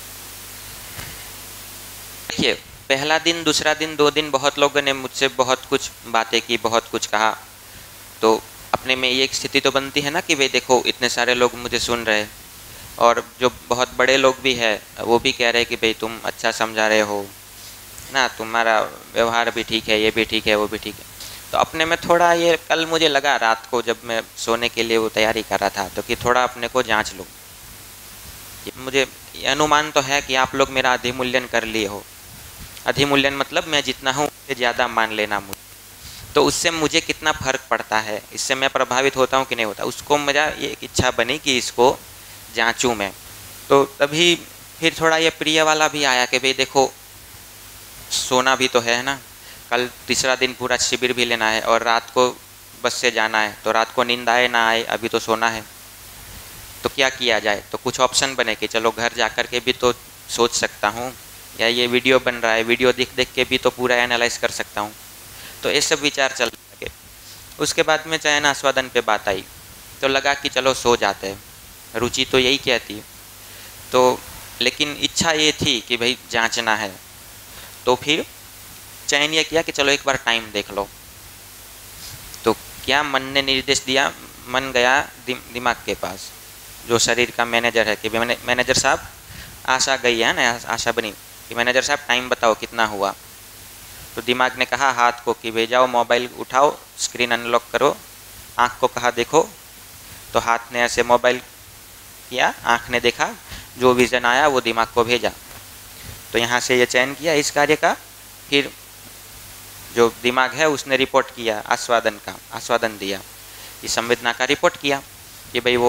देखिए, पहला दिन, दूसरा दिन, दो दिन बहुत लोगों ने मुझसे बहुत कुछ बातें की, बहुत कुछ कहा। तो अपने में ये एक स्थिति तो बनती है ना कि भाई देखो इतने सारे लोग मुझे सुन रहे, और जो बहुत बड़े लोग भी हैं वो भी कह रहे हैं कि भाई तुम अच्छा समझा रहे हो ना, तुम्हारा व्यवहार भी ठीक है, ये भी ठीक है, वो भी ठीक है। तो अपने में थोड़ा ये कल मुझे लगा रात को जब मैं सोने के लिए वो तैयारी कर रहा था, तो कि थोड़ा अपने को जांच लूँ। मुझे अनुमान तो है कि आप लोग मेरा अधिमूल्यन कर लिए हो। अधिमूल्यन मतलब मैं जितना हूँ उससे ज़्यादा मान लेना मुझे, तो उससे मुझे कितना फ़र्क पड़ता है, इससे मैं प्रभावित होता हूँ कि नहीं होता। उसको मेरा ये एक इच्छा बनी कि इसको जांचूं मैं। तो तभी फिर थोड़ा ये प्रिय वाला भी आया कि भाई देखो सोना भी तो है ना, कल तीसरा दिन पूरा शिविर भी लेना है और रात को बस से जाना है, तो रात को नींद आए ना आए अभी तो सोना है। तो क्या किया जाए, तो कुछ ऑप्शन बने कि चलो घर जा कर के भी तो सोच सकता हूँ, या ये वीडियो बन रहा है, वीडियो देख देख के भी तो पूरा एनालाइज कर सकता हूँ। तो ये सब विचार चल लगे। उसके बाद में चयन आस्वादन पे बात आई, तो लगा कि चलो सो जाते हैं, रुचि तो यही कहती। तो लेकिन इच्छा ये थी कि भाई जांचना है, तो फिर चयन ये किया कि चलो एक बार टाइम देख लो। तो क्या मन ने निर्देश दिया, मन गया दि, दिमाग के पास जो शरीर का मैनेजर है कि मैनेजर साहब, आशा गई है ना, आशा बनी कि मैनेजर साहब टाइम बताओ कितना हुआ। तो दिमाग ने कहा हाथ को कि भेजाओ, मोबाइल उठाओ, स्क्रीन अनलॉक करो। आँख को कहा देखो, तो हाथ ने ऐसे मोबाइल किया, आँख ने देखा, जो विज़न आया वो दिमाग को भेजा। तो यहाँ से ये चयन किया इस कार्य का। फिर जो दिमाग है उसने रिपोर्ट किया आस्वादन का, आस्वादन दिया, इस संवेदना का रिपोर्ट किया कि भाई वो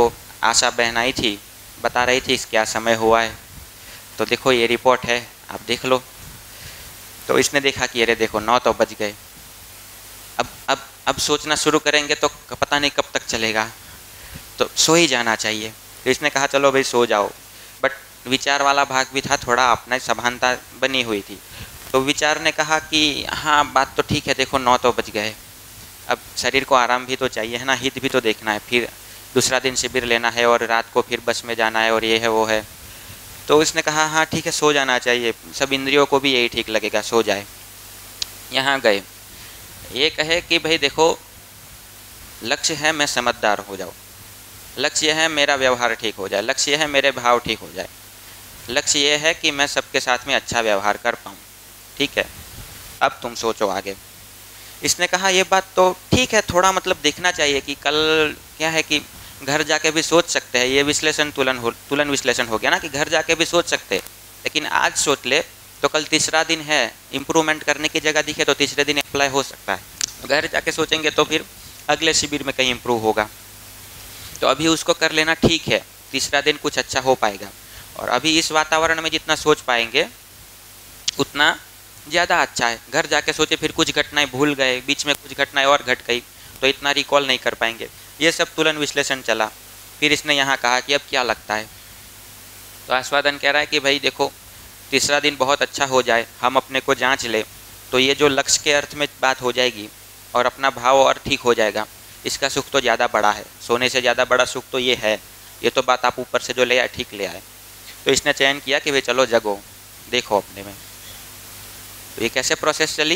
आशा बहन आई थी, बता रही थी क्या समय हुआ है, तो देखो ये रिपोर्ट है, आप देख लो। तो इसने देखा कि अरे देखो नौ तो बज गए, अब अब अब सोचना शुरू करेंगे तो पता नहीं कब तक चलेगा, तो सो ही जाना चाहिए। तो इसने कहा चलो भाई सो जाओ, बट विचार वाला भाग भी था, थोड़ा अपना सभानता बनी हुई थी। तो विचार ने कहा कि हाँ बात तो ठीक है, देखो नौ तो बज गए, अब शरीर को आराम भी तो चाहिए है ना, हित भी तो देखना है, फिर दूसरा दिन शिविर लेना है और रात को फिर बस में जाना है और ये है वो है। तो इसने कहा हाँ ठीक है सो जाना चाहिए, सब इंद्रियों को भी यही ठीक लगेगा, सो जाए। यहाँ गए, ये कहे कि भाई देखो लक्ष्य है मैं समझदार हो जाऊँ, लक्ष्य है मेरा व्यवहार ठीक हो जाए, लक्ष्य है मेरे भाव ठीक हो जाए, लक्ष्य ये है कि मैं सबके साथ में अच्छा व्यवहार कर पाऊँ, ठीक है अब तुम सोचो आगे। इसने कहा ये बात तो ठीक है, थोड़ा मतलब देखना चाहिए कि कल क्या है कि घर जाके भी सोच सकते हैं, ये विश्लेषण तुलन हो तुलन विश्लेषण हो गया ना कि घर जाके भी सोच सकते हैं, लेकिन आज सोच ले तो कल तीसरा दिन है, इम्प्रूवमेंट करने की जगह दिखे तो तीसरे दिन अप्लाई हो सकता है। घर जाके सोचेंगे तो फिर अगले शिविर में कहीं इम्प्रूव होगा, तो अभी उसको कर लेना ठीक है, तीसरा दिन कुछ अच्छा हो पाएगा। और अभी इस वातावरण में जितना सोच पाएंगे उतना ज़्यादा अच्छा है। घर जाके सोचे फिर कुछ घटनाएं भूल गए, बीच में कुछ घटनाएं और घट गई तो इतना रिकॉल नहीं कर पाएंगे। ये सब तुलन विश्लेषण चला। फिर इसने यहाँ कहा कि अब क्या लगता है, तो आस्वादन कह रहा है कि भाई देखो तीसरा दिन बहुत अच्छा हो जाए, हम अपने को जांच ले तो ये जो लक्ष्य के अर्थ में बात हो जाएगी और अपना भाव और ठीक हो जाएगा, इसका सुख तो ज़्यादा बड़ा है, सोने से ज़्यादा बड़ा सुख तो ये है। ये तो बात आप ऊपर से जो ले आए ठीक ले आए। तो इसने चयन किया कि भाई चलो जगो, देखो अपने में। तो ये कैसे प्रोसेस चली,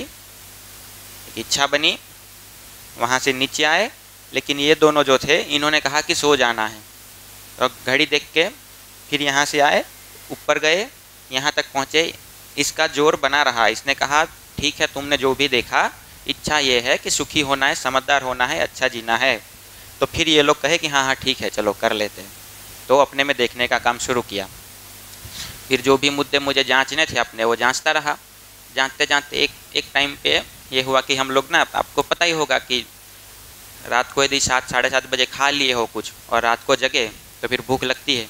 इच्छा बनी, वहाँ से नीचे आए, लेकिन ये दोनों जो थे इन्होंने कहा कि सो जाना है, और घड़ी देख के फिर यहाँ से आए, ऊपर गए, यहाँ तक पहुँचे, इसका जोर बना रहा। इसने कहा ठीक है तुमने जो भी देखा, इच्छा ये है कि सुखी होना है, समझदार होना है, अच्छा जीना है। तो फिर ये लोग कहे कि हाँ हाँ ठीक है चलो कर लेते हैं। तो अपने में देखने का काम शुरू किया। फिर जो भी मुद्दे मुझे जांचने थे अपने वो जांचता रहा। जांचते जांचते एक एक टाइम पे ये हुआ कि हम लोग ना, आपको पता ही होगा कि रात को यदि सात साढ़े सात बजे खा लिए हो कुछ और रात को जगे तो फिर भूख लगती है।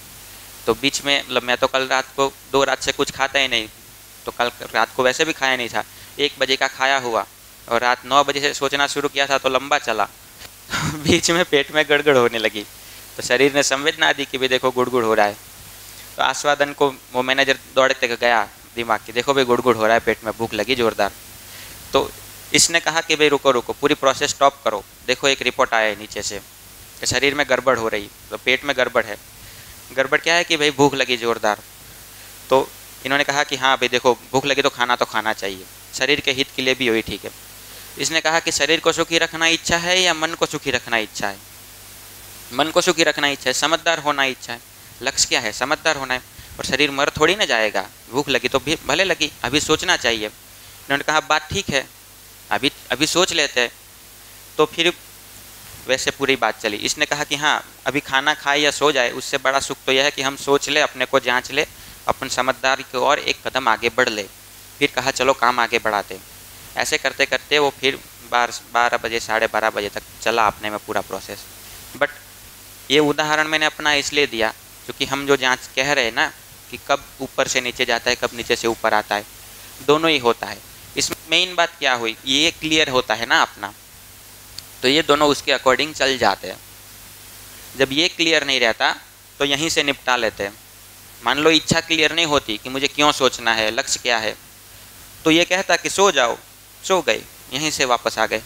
तो बीच में मतलब मैं तो कल रात को दो रात से कुछ खाता ही नहीं, तो कल रात को वैसे भी खाया नहीं था, एक बजे का खाया हुआ और रात नौ बजे से सोचना शुरू किया था तो लंबा चला। बीच में पेट में गड़गड़ होने लगी, तो शरीर ने संवेदना दी कि भाई देखो गुड़गुड़ हो रहा है। तो आस्वादन को वो मैनेजर दौड़ते गया दिमाग की, देखो भाई गुड़गुड़ हो रहा है, पेट में भूख लगी जोरदार। तो इसने कहा कि भाई रुको रुको, पूरी प्रोसेस स्टॉप करो, देखो एक रिपोर्ट आया है नीचे से कि शरीर में गड़बड़ हो रही, तो पेट में गड़बड़ है। गड़बड़ क्या है कि भाई भूख लगी जोरदार। तो इन्होंने कहा कि हाँ भाई देखो भूख लगी तो खाना तो खाना चाहिए, शरीर के हित के लिए भी वही ठीक है। इसने कहा कि शरीर को सुखी रखना इच्छा है या मन को सुखी रखना इच्छा है? मन को सुखी रखना इच्छा है, समझदार होना इच्छा है। लक्ष्य क्या है? समझदार होना है। और शरीर मर थोड़ी ना जाएगा, भूख लगी तो भी भले लगी, अभी सोचना चाहिए। इन्होंने कहा बात ठीक है, अभी अभी सोच लेते हैं। तो फिर वैसे पूरी बात चली। इसने कहा कि हाँ अभी खाना खाए या सो जाए, उससे बड़ा सुख तो यह है कि हम सोच ले, अपने को जांच ले, अपन समझदारी की ओर एक कदम आगे बढ़ ले। फिर कहा चलो काम आगे बढ़ाते। ऐसे करते करते वो फिर बारह बारह बजे साढ़े बारह बजे तक चला अपने में पूरा प्रोसेस। बट ये उदाहरण मैंने अपना इसलिए दिया क्योंकि हम जो जांच कह रहे हैं ना कि कब ऊपर से नीचे जाता है, कब नीचे से ऊपर आता है, दोनों ही होता है। इसमें मेन बात क्या हुई, ये क्लियर होता है ना अपना, तो ये दोनों उसके अकॉर्डिंग चल जाते हैं। जब ये क्लियर नहीं रहता तो यहीं से निपटा लेते हैं। मान लो इच्छा क्लियर नहीं होती कि मुझे क्यों सोचना है, लक्ष्य क्या है, तो ये कहता कि सो जाओ, सो गए, यहीं से वापस आ गए।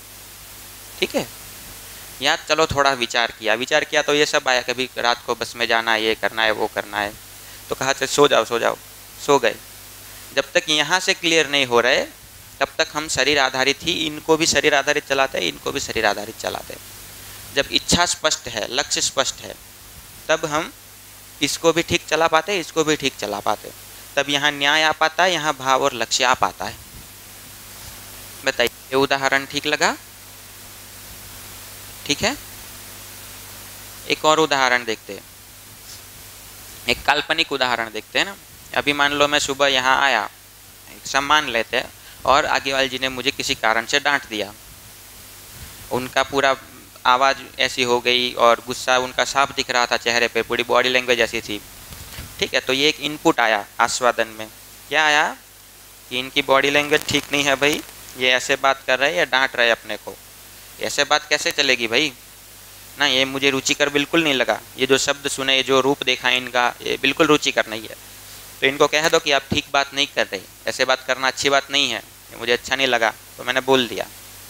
ठीक है, या चलो थोड़ा विचार किया, विचार किया तो ये सब आया, कभी रात को बस में जाना है, ये करना है, वो करना है, तो कहा चल सो जाओ सो जाओ, सो गए। जब तक यहाँ से क्लियर नहीं हो रहे तब तक हम शरीर आधारित ही, इनको भी शरीर आधारित चलाते हैं, इनको भी शरीर आधारित चलाते हैं। जब इच्छा स्पष्ट है, लक्ष्य स्पष्ट है, तब हम इसको भी ठीक चला पाते हैं, इसको भी ठीक चला पाते हैं। तब यहाँ न्याय आ पाता है, यहाँ भाव और लक्ष्य आ पाता है। बताइए, ये उदाहरण ठीक लगा? ठीक है, एक और उदाहरण देखते हैं, एक काल्पनिक उदाहरण देखते हैं ना। अभी मान लो मैं सुबह यहाँ आया, एक सम्मान लेते हैं, और आगे वाले जी ने मुझे किसी कारण से डांट दिया। उनका पूरा आवाज़ ऐसी हो गई और गुस्सा उनका साफ दिख रहा था चेहरे पे, पूरी बॉडी लैंग्वेज ऐसी थी। ठीक है, तो ये एक इनपुट आया आस्वादन में। क्या आया कि इनकी बॉडी लैंग्वेज ठीक नहीं है भाई, ये ऐसे बात कर रहे हैं या डांट रहे अपने को, ऐसे बात कैसे चलेगी भाई ना, ये मुझे रुचिकर बिल्कुल नहीं लगा। ये जो शब्द सुने, जो रूप देखा इनका, ये बिल्कुल रुचिकर नहीं है। तो इनको कह दो कि आप ठीक बात नहीं कर रहे, ऐसे बात करना अच्छी बात नहीं है, ये मुझे अच्छा नहीं लगा। तो मैंने बोल दिया।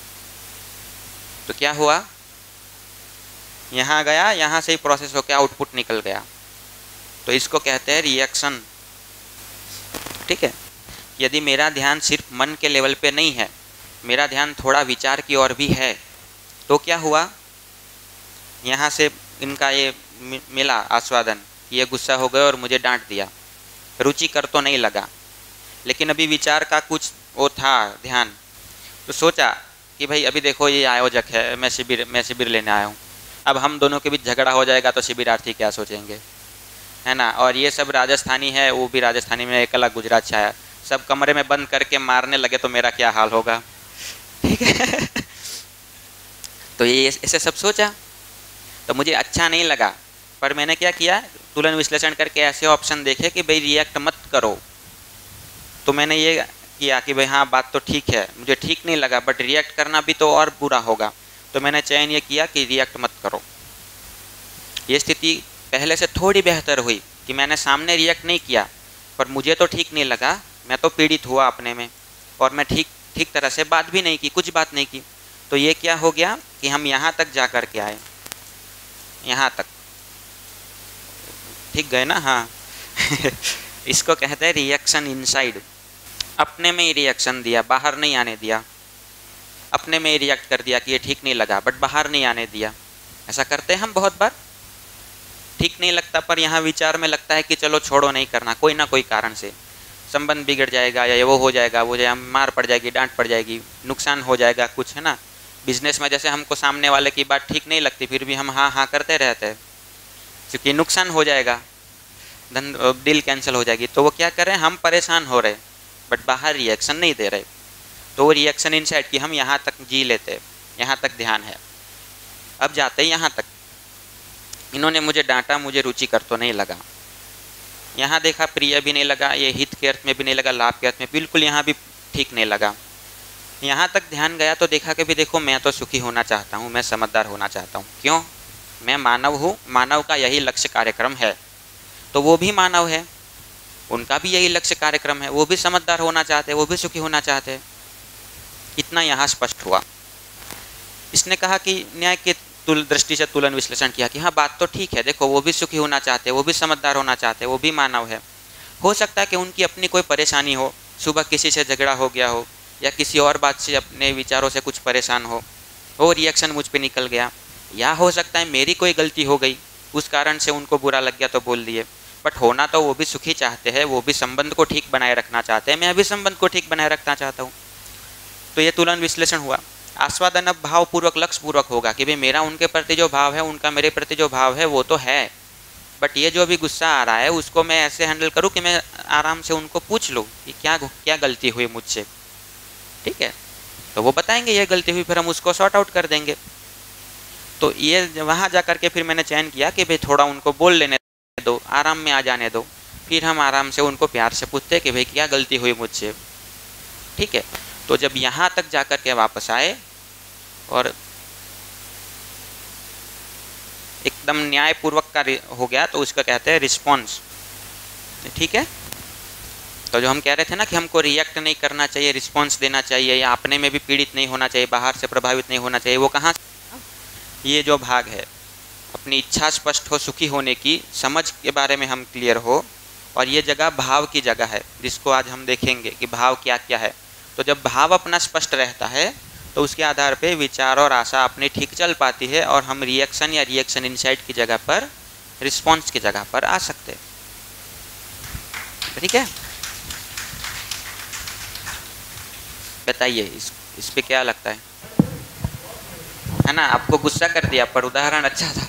तो क्या हुआ, यहाँ गया, यहाँ से ही प्रोसेस होकर आउटपुट निकल गया। तो इसको कहते हैं रिएक्शन। ठीक है, यदि मेरा ध्यान सिर्फ मन के लेवल पे नहीं है, मेरा ध्यान थोड़ा विचार की ओर भी है, तो क्या हुआ, यहाँ से इनका ये मिला आस्वादन, ये गुस्सा हो गए और मुझे डांट दिया, रुचिकर तो नहीं लगा, लेकिन अभी विचार का कुछ वो था ध्यान। तो सोचा कि भाई अभी देखो ये आयोजक है, मैं शिविर मैं शिविर लेने आया हूँ, अब हम दोनों के बीच झगड़ा हो जाएगा तो शिविरार्थी क्या सोचेंगे, है ना। और ये सब राजस्थानी है, वो भी राजस्थानी में, एक अलग गुजरात से आया, सब कमरे में बंद करके मारने लगे तो मेरा क्या हाल होगा। ठीक है तो ये ऐसे सब सोचा, तो मुझे अच्छा नहीं लगा, पर मैंने क्या किया, तुलन विश्लेषण करके ऐसे ऑप्शन देखे कि भाई रिएक्ट मत करो। तो मैंने ये किया कि भाई हाँ बात तो ठीक है, मुझे ठीक नहीं लगा, बट रिएक्ट करना भी तो और बुरा होगा। तो मैंने चयन ये किया कि रिएक्ट मत करो। ये स्थिति पहले से थोड़ी बेहतर हुई कि मैंने सामने रिएक्ट नहीं किया, पर मुझे तो ठीक नहीं लगा, मैं तो पीड़ित हुआ अपने में, और मैं ठीक ठीक तरह से बात भी नहीं की, कुछ बात नहीं की। तो ये क्या हो गया कि हम यहाँ तक जा कर के आए, यहाँ तक ठीक गए ना। हाँ इसको कहते हैं रिएक्शन इनसाइड। अपने में ही रिएक्शन दिया, बाहर नहीं आने दिया। अपने में ही रिएक्ट कर दिया कि ये ठीक नहीं लगा, बट बाहर नहीं आने दिया। ऐसा करते हैं हम बहुत बार, ठीक नहीं लगता पर यहाँ विचार में लगता है कि चलो छोड़ो, नहीं करना, कोई ना कोई कारण से संबंध बिगड़ जाएगा, या वो हो जाएगा, वो जो मार पड़ जाएगी, डांट पड़ जाएगी, नुकसान हो जाएगा कुछ, है ना। बिजनेस में जैसे हमको सामने वाले की बात ठीक नहीं लगती, फिर भी हम हाँ हाँ करते रहते हैं क्योंकि नुकसान हो जाएगा, धन डील कैंसिल हो जाएगी। तो वो क्या कर रहे हैं, हम परेशान हो रहे बट बाहर रिएक्शन नहीं दे रहे। तो वो रिएक्शन इनसाइड कि हम यहाँ तक जी लेते, यहाँ तक ध्यान है। अब जाते हैं यहाँ तक, इन्होंने मुझे डांटा, मुझे रुचिकर तो नहीं लगा, यहाँ देखा प्रिय भी नहीं लगा, ये हित के अर्थ में भी नहीं लगा, लाभ के अर्थ में बिल्कुल यहाँ भी ठीक नहीं लगा। यहाँ तक ध्यान गया तो देखा कि भी देखो मैं तो सुखी होना चाहता हूँ, मैं समझदार होना चाहता हूँ। क्यों, मैं मानव हूँ, मानव का यही लक्ष्य कार्यक्रम है। तो वो भी मानव है, उनका भी यही लक्ष्य कार्यक्रम है, वो भी समझदार होना चाहते हैं, वो भी सुखी होना चाहते हैं। इतना यहाँ स्पष्ट हुआ। इसने कहा कि न्याय के तुल दृष्टि से तुलन विश्लेषण किया कि हाँ बात तो ठीक है, देखो वो भी सुखी होना चाहते हैं, वो भी समझदार होना चाहते हैं, वो भी मानव है। हो सकता है कि उनकी अपनी कोई परेशानी हो, सुबह किसी से झगड़ा हो गया हो, या किसी और बात से अपने विचारों से कुछ परेशान हो, वो रिएक्शन मुझ पे निकल गया। या हो सकता है मेरी कोई गलती हो गई, उस कारण से उनको बुरा लग गया तो बोल दिए। बट होना तो वो भी सुखी चाहते हैं, वो भी संबंध को ठीक बनाए रखना चाहते हैं, मैं भी संबंध को ठीक बनाए रखना चाहता हूँ। तो ये तुलन विश्लेषण हुआ। आस्वादन अब भावपूर्वक, लक्ष्यपूर्वक होगा कि भाई मेरा उनके प्रति जो भाव है, उनका मेरे प्रति जो भाव है वो तो है, बट ये जो अभी गुस्सा आ रहा है उसको मैं ऐसे हैंडल करूँ कि मैं आराम से उनको पूछ लूँ कि क्या क्या गलती हुई मुझसे। ठीक है, तो वो बताएंगे ये गलती हुई, फिर हम उसको सॉर्ट आउट कर देंगे। तो ये वहाँ जा कर के फिर मैंने चयन किया कि भाई थोड़ा उनको बोल लेने दो, आराम में आ जाने दो, फिर हम आराम से उनको प्यार से पूछते कि भाई क्या गलती हुई मुझसे। ठीक है, तो जब यहाँ तक जाकर के वापस आए और एकदम न्यायपूर्वक का हो गया तो उसका कहते हैं रिस्पॉन्स। ठीक है, तो जो हम कह रहे थे ना कि हमको रिएक्ट नहीं करना चाहिए, रिस्पॉन्स देना चाहिए, या अपने में भी पीड़ित नहीं होना चाहिए, बाहर से प्रभावित नहीं होना चाहिए, वो कहाँ, ये जो भाग है अपनी इच्छा स्पष्ट हो, सुखी होने की समझ के बारे में हम क्लियर हो, और ये जगह भाव की जगह है जिसको आज हम देखेंगे कि भाव क्या क्या है। तो जब भाव अपना स्पष्ट रहता है तो उसके आधार पे विचार और आशा अपनी ठीक चल पाती है, और हम रिएक्शन या रिएक्शन इनसाइड की जगह पर रिस्पॉन्स की जगह पर आ सकते हैं। ठीक है, बताइए इस इस पे क्या लगता है है ना। आपको गुस्सा कर दिया पर उदाहरण अच्छा था।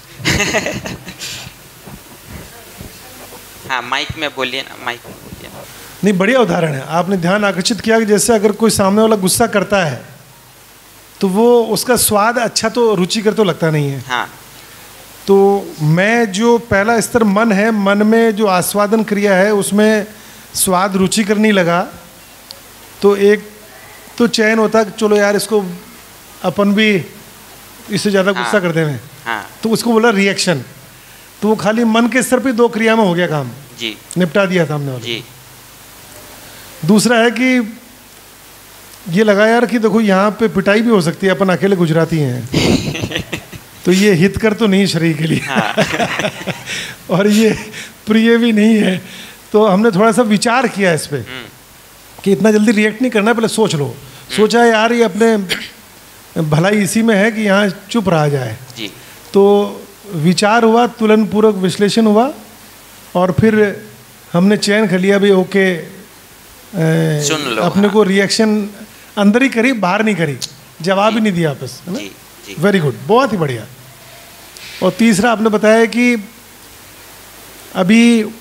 हाँ माइक में बोलिए ना, माइक में बोलिए ना। नहीं, बढ़िया उदाहरण है। आपने ध्यान आकर्षित किया कि जैसे अगर कोई सामने वाला गुस्सा करता है तो तो वो उसका स्वाद अच्छा तो रुचिकर तो लगता नहीं है। हाँ। तो मैं जो पहला स्तर मन है, मन में जो आस्वादन क्रिया है उसमें स्वाद रुचिकर नहीं लगा, तो एक तो चयन होता कि चलो यार इसको अपन भी इससे ज़्यादा गुस्सा हाँ। कर दें। हाँ। तो उसको बोला रिएक्शन, तो वो खाली मन के स्तर पे दो क्रिया में हो गया काम, जी निपटा दिया था हमने। जी। दूसरा है कि ये लगा यार कि देखो यहाँ पे पिटाई भी हो सकती है, अपन अकेले गुजराती हैं तो ये हितकर तो नहीं शरीर के लिए हाँ। और ये प्रिय भी नहीं है, तो हमने थोड़ा सा विचार किया इस पे कि इतना जल्दी रिएक्ट नहीं करना है, पहले सोच लो। सोचा यार ये अपने भलाई इसी में है कि यहाँ चुप रहा जाए जी। तो विचार हुआ, तुलन पूर्वक विश्लेषण हुआ, और फिर हमने चयन कर लिया भाई ओके, सुन लो, अपने हाँ। को रिएक्शन अंदर ही करी, बाहर नहीं करी, जवाब ही नहीं दिया आपस, है ना। वेरी गुड, बहुत ही बढ़िया। और तीसरा आपने बताया कि अभी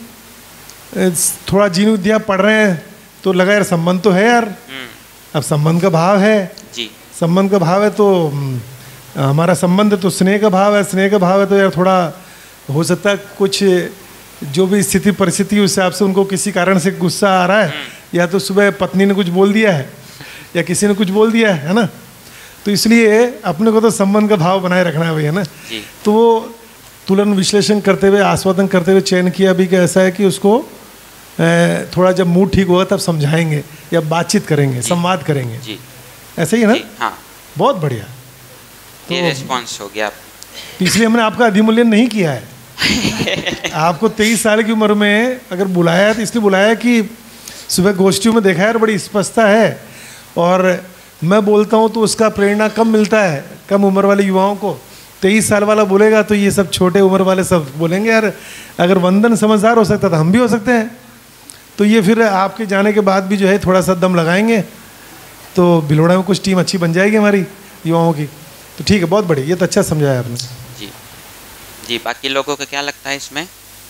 थोड़ा जीवन विद्या पढ़ रहे हैं तो लगा यार संबंध तो है यार, अब संबंध का भाव है जी। संबंध का भाव है तो हमारा संबंध तो स्नेह का भाव है, स्नेह का भाव है तो यार थोड़ा हो सकता है कुछ जो भी स्थिति परिस्थिति उस हिसाब से उनको किसी कारण से गुस्सा आ रहा है, या तो सुबह पत्नी ने कुछ बोल दिया है या किसी ने कुछ बोल दिया है, है ना। तो इसलिए अपने को तो संबंध का भाव बनाए रखना है भाई, है ना। तो वो तुलन विश्लेषण करते हुए, आस्वादन करते हुए चयन किया भी कि ऐसा है कि उसको थोड़ा जब मूड ठीक होगा तब समझाएंगे या बातचीत करेंगे, संवाद करेंगे जी। ऐसे ही है ना। हाँ। बहुत बढ़िया, ये रिस्पॉन्स हो गया। इसलिए हमने आपका अधिमूल्यन नहीं किया है आपको तेईस साल की उम्र में अगर बुलाया है तो इसलिए बुलाया है कि सुबह गोष्ठियों में देखा है बड़ी स्पष्टता है, और मैं बोलता हूँ तो उसका प्रेरणा कम मिलता है कम उम्र वाले युवाओं को। तेईस साल वाला बोलेगा तो ये सब छोटे उम्र वाले सब बोलेंगे यार अगर वंदन समझदार हो सकता तो हम भी हो सकते हैं। तो ये फिर आपके जाने के बाद भी जो है थोड़ा सा दम लगाएंगे तो भिलोड़ा में कुछ टीम अच्छी बन जाएगी हमारी युवाओं की। तो ठीक है, बहुत बढ़िया, ये तो अच्छा समझाया आपने जी। जी, बाकी लोगों को क्या लगता है इसमें?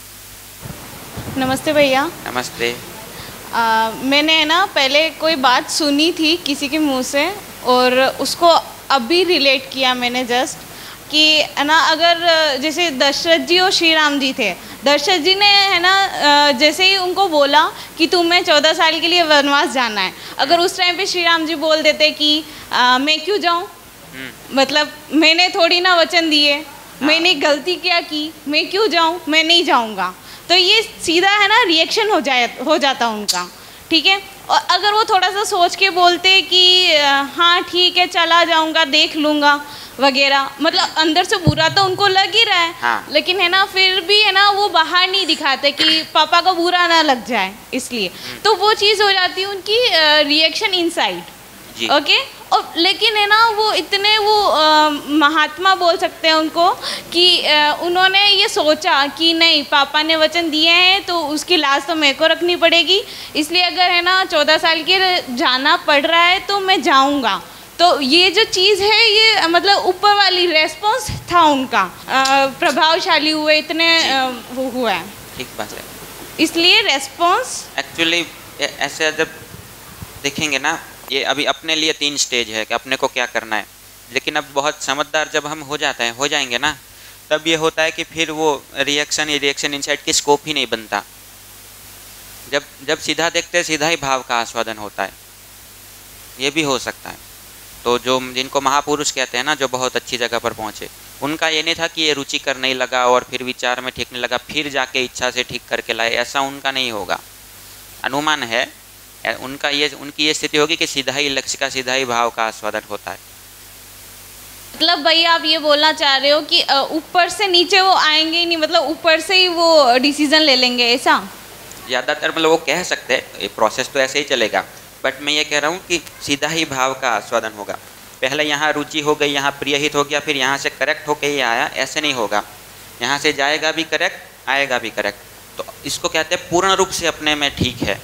नमस्ते भैया। नमस्ते। आ, मैंने है ना पहले कोई बात सुनी थी किसी के मुंह से और उसको अभी रिलेट किया मैंने जस्ट कि है ना, अगर जैसे दशरथ जी और श्री राम जी थे, दशरथ जी ने है ना जैसे ही उनको बोला कि तुम्हें चौदह साल के लिए वनवास जाना है, अगर उस टाइम पे श्री राम जी बोल देते कि आ, मैं क्यों जाऊँ, मतलब मैंने थोड़ी ना वचन दिए, मैंने गलती क्या की, मैं क्यों जाऊँ, मैं नहीं जाऊँगा, तो ये सीधा है ना रिएक्शन हो जाए हो जाता उनका, ठीक है। और अगर वो थोड़ा सा सोच के बोलते कि हाँ ठीक है चला जाऊँगा, देख लूँगा वगैरह, मतलब अंदर से बुरा तो उनको लग ही रहा है, हाँ। लेकिन है ना फिर भी है ना वो बाहर नहीं दिखाते कि पापा को बुरा ना लग जाए, इसलिए तो वो चीज़ हो जाती है उनकी रिएक्शन इनसाइड, ओके। और लेकिन है ना वो इतने वो आ, महात्मा बोल सकते हैं उनको कि आ, उन्होंने ये सोचा कि नहीं पापा ने वचन दिए हैं तो उसकी लाज तो मेरे को रखनी पड़ेगी, इसलिए अगर है ना चौदह साल के जाना पड़ रहा है तो मैं जाऊंगा। तो ये जो चीज़ है ये मतलब ऊपर वाली रेस्पॉन्स था उनका, आ, प्रभावशाली हुए, इतने आ, वो हुआ है, ठीक बात है। इसलिए रेस्पॉन्स एक्चुअली ऐसे जब देखेंगे ना, ये अभी अपने लिए तीन स्टेज है कि अपने को क्या करना है, लेकिन अब बहुत समझदार जब हम हो जाते हैं हो जाएंगे ना, तब ये होता है कि फिर वो रिएक्शन या रिएक्शन इनसाइड की स्कोप ही नहीं बनता। जब जब सीधा देखते हैं सीधा ही भाव का आस्वादन होता है, ये भी हो सकता है। तो जो जिनको महापुरुष कहते हैं ना, जो बहुत अच्छी जगह पर पहुँचे, उनका ये नहीं था कि ये रुचिकर नहीं लगा और फिर विचार में ठीक नहीं लगा फिर जाके इच्छा से ठीक करके लाए, ऐसा उनका नहीं होगा। अनुमान है उनका, ये उनकी ये स्थिति होगी कि सीधा ही लक्ष्य का सीधा ही भाव का आस्वादन होता है। मतलब भैया आप ये बोलना चाह रहे हो कि ऊपर से नीचे वो आएंगे ही नहीं, मतलब ऊपर से ही वो डिसीजन ले लेंगे, ऐसा? ज़्यादातर मतलब वो कह सकते हैं, ये प्रोसेस तो ऐसे ही चलेगा, बट मैं ये कह रहा हूँ कि सीधा ही भाव का आस्वादन होगा। पहले यहाँ रुचि हो गई, यहाँ प्रियहित हो गया, फिर यहाँ से करेक्ट होके ही आया, ऐसे नहीं होगा। यहाँ से जाएगा भी करेक्ट, आएगा भी करेक्ट। तो इसको कहते हैं पूर्ण रूप से अपने में ठीक है।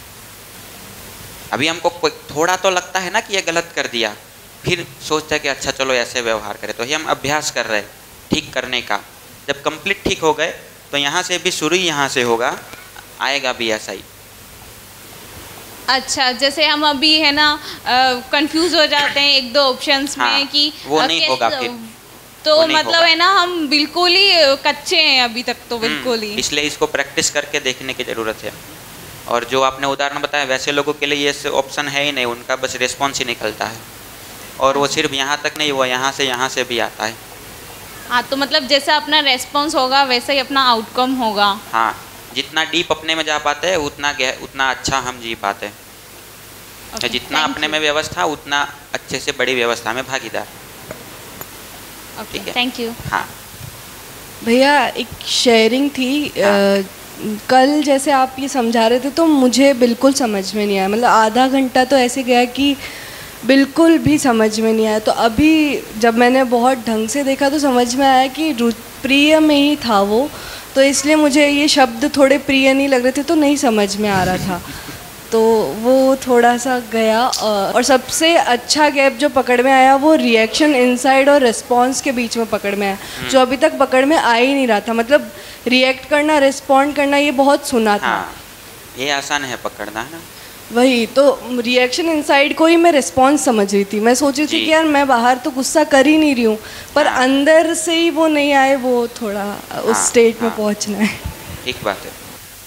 अभी हमको थोड़ा तो लगता है ना कि ये गलत कर दिया, फिर सोचते हैं कि अच्छा चलो ऐसे व्यवहार करें, तो ये हम अभ्यास कर रहे हैं ठीक करने का। जब कंप्लीट ठीक हो गए तो यहाँ से भी शुरू ही यहाँ से होगा, आएगा भी ऐसा ही। अच्छा, जैसे हम अभी है ना कंफ्यूज हो जाते हैं एक दो ऑप्शंस में हाँ, कि वो नहीं होगा फिर, तो वो नहीं मतलब होगा। है ना हम बिल्कुल ही कच्चे हैं अभी तक तो बिल्कुल ही। इसलिए इसको प्रैक्टिस करके देखने की ज़रूरत है। और जो आपने उदाहरण बताया वैसे लोगों के लिए ये ऑप्शन है ही नहीं, उनका बस रिस्पॉन्स ही निकलता है और वो सिर्फ यहाँ तक नहीं, वो यहाँ से यहाँ से भी आता है। हाँ, तो मतलब जैसा अपना रेस्पॉन्स होगा वैसा ही अपना आउटकम होगा। हाँ, जितना डीप अपने में जा पाते हैं उतना गह- उतना अच्छा हम जी पाते हैं। Okay, जितना thank अपने you. में व्यवस्था उतना अच्छे से बड़ी व्यवस्था में भागीदार। ओके, ठीक है, थैंक यू। हाँ। भैया एक शेयरिंग थी, हाँ। अ, कल जैसे आप ये समझा रहे थे तो मुझे बिल्कुल समझ में नहीं आया, मतलब आधा घंटा तो ऐसे गया कि बिल्कुल भी समझ में नहीं आया। तो अभी जब मैंने बहुत ढंग से देखा तो समझ में आया कि रु प्रिय में ही था वो, तो इसलिए मुझे ये शब्द थोड़े प्रिय नहीं लग रहे थे तो नहीं समझ में आ रहा था, तो वो थोड़ा सा गया। और सबसे अच्छा गैप जो पकड़ में आया वो रिएक्शन इनसाइड और रिस्पॉन्स के बीच में पकड़ में आया, जो अभी तक पकड़ में आ ही नहीं रहा था। मतलब रिएक्ट करना, रिस्पॉन्ड करना ये बहुत सुना था। हाँ, ये आसान है पकड़ना, है ना। वही तो रिएक्शन इनसाइड को ही मैं रिस्पॉन्स समझ रही थी। मैं सोच रही थी कि यार मैं बाहर तो गुस्सा कर ही नहीं रही हूँ, पर हाँ। अंदर से ही वो नहीं आए, वो थोड़ा उस हाँ, स्टेट में हाँ। पहुँचना है। ठीक बात है।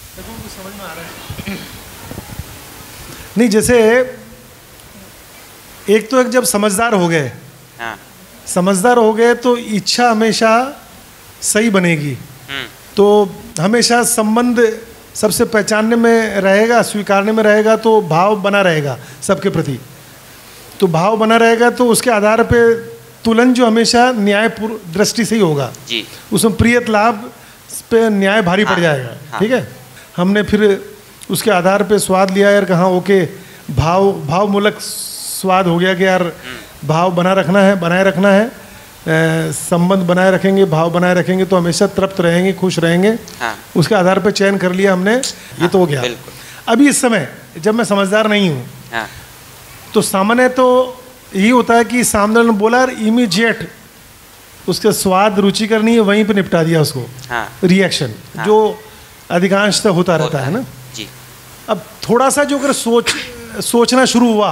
नहीं, जैसे एक तो एक जब समझदार हो गए, हाँ। समझदार हो गए तो इच्छा हमेशा सही बनेगी, तो हमेशा संबंध सबसे पहचानने में रहेगा, स्वीकारने में रहेगा, तो भाव बना रहेगा सबके प्रति। तो भाव बना रहेगा तो उसके आधार पे तुलन जो हमेशा न्यायपूर्ण दृष्टि से ही होगा जी। उसमें प्रियत लाभ पे न्याय भारी हाँ, पड़ जाएगा। हाँ। ठीक है, हमने फिर उसके आधार पे स्वाद लिया यार, कहाँ ओके भाव भाव मूलक स्वाद हो गया कि यार भाव बना रखना है, बनाए रखना है, ए, संबंध बनाए रखेंगे, भाव बनाए रखेंगे तो हमेशा तृप्त रहेंगे, खुश रहेंगे। हाँ। उसके आधार पे चयन कर लिया हमने, ये तो हो गया। अभी इस समय जब मैं समझदार नहीं हूँ हाँ। तो सामान्य तो यही होता है कि सामने वाले ने बोला और इमीडिएट उसके स्वाद रुचि करनी है, वहीं पे निपटा दिया उसको। हाँ। रिएक्शन हाँ। जो अधिकांशतः होता रहता है ना। जी। अब थोड़ा सा जो अगर सोच सोचना शुरू हुआ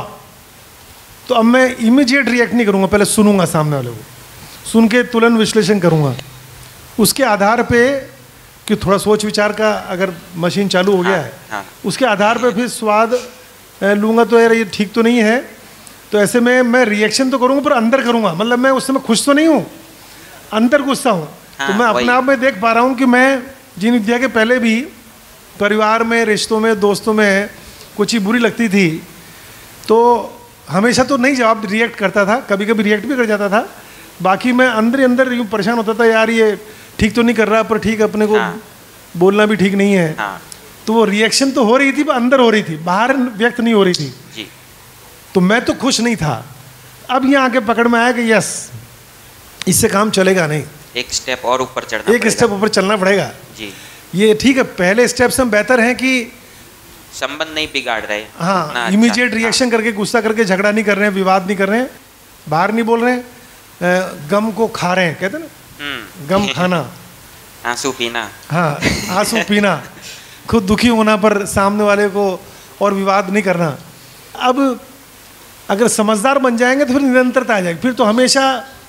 तो अब मैं इमीडिएट रिएक्ट नहीं करूँगा, पहले सुनूंगा सामने वाले को, सुन के तुलन विश्लेषण करूँगा, उसके आधार पे कि थोड़ा सोच विचार का अगर मशीन चालू हो गया हाँ, है हाँ। उसके आधार पे फिर स्वाद लूँगा तो यार ये ठीक तो नहीं है, तो ऐसे में मैं रिएक्शन तो करूँगा पर अंदर करूँगा, मतलब मैं उस समय खुश तो नहीं हूँ, अंदर गुस्सा हूँ। हाँ, तो मैं अपने वही। आप में देख पा रहा हूँ कि मैं जिन विद्या के पहले भी परिवार में, रिश्तों में, दोस्तों में कुछ ही बुरी लगती थी तो हमेशा तो नहीं जवाब रिएक्ट करता था, कभी कभी रिएक्ट भी कर जाता था, बाकी मैं अंदर ही अंदर यूँ परेशान होता था यार ये ठीक तो नहीं कर रहा, पर ठीक अपने को हाँ। बोलना भी ठीक नहीं है। हाँ। तो वो रिएक्शन तो हो रही थी पर अंदर हो रही थी, बाहर व्यक्त नहीं हो रही थी। जी। तो मैं तो खुश नहीं था। अब यहाँ आके पकड़ में आया कि यस इससे काम चलेगा नहीं, एक स्टेप और ऊपर चढ़ना एक स्टेप ऊपर चलना पड़ेगा। जी। ये ठीक है, पहले स्टेप से हम बेहतर हैं कि संबंध नहीं बिगाड़ रहे। उतना हाँ अच्छा। इमीडिएट रिएक्शन करके, गुस्सा करके झगड़ा नहीं कर रहे हैं, विवाद नहीं कर रहे हैं, बाहर नहीं बोल रहे हैं, अ, गम को खा रहे हैं, कहते हैं ना हम्म। गम खाना, आंसू पीना। हाँ आंसू पीना, खुद दुखी होना पर सामने वाले को और विवाद नहीं करना। अब अगर समझदार बन जाएंगे तो फिर निरंतरता आ जाएगी, फिर तो हमेशा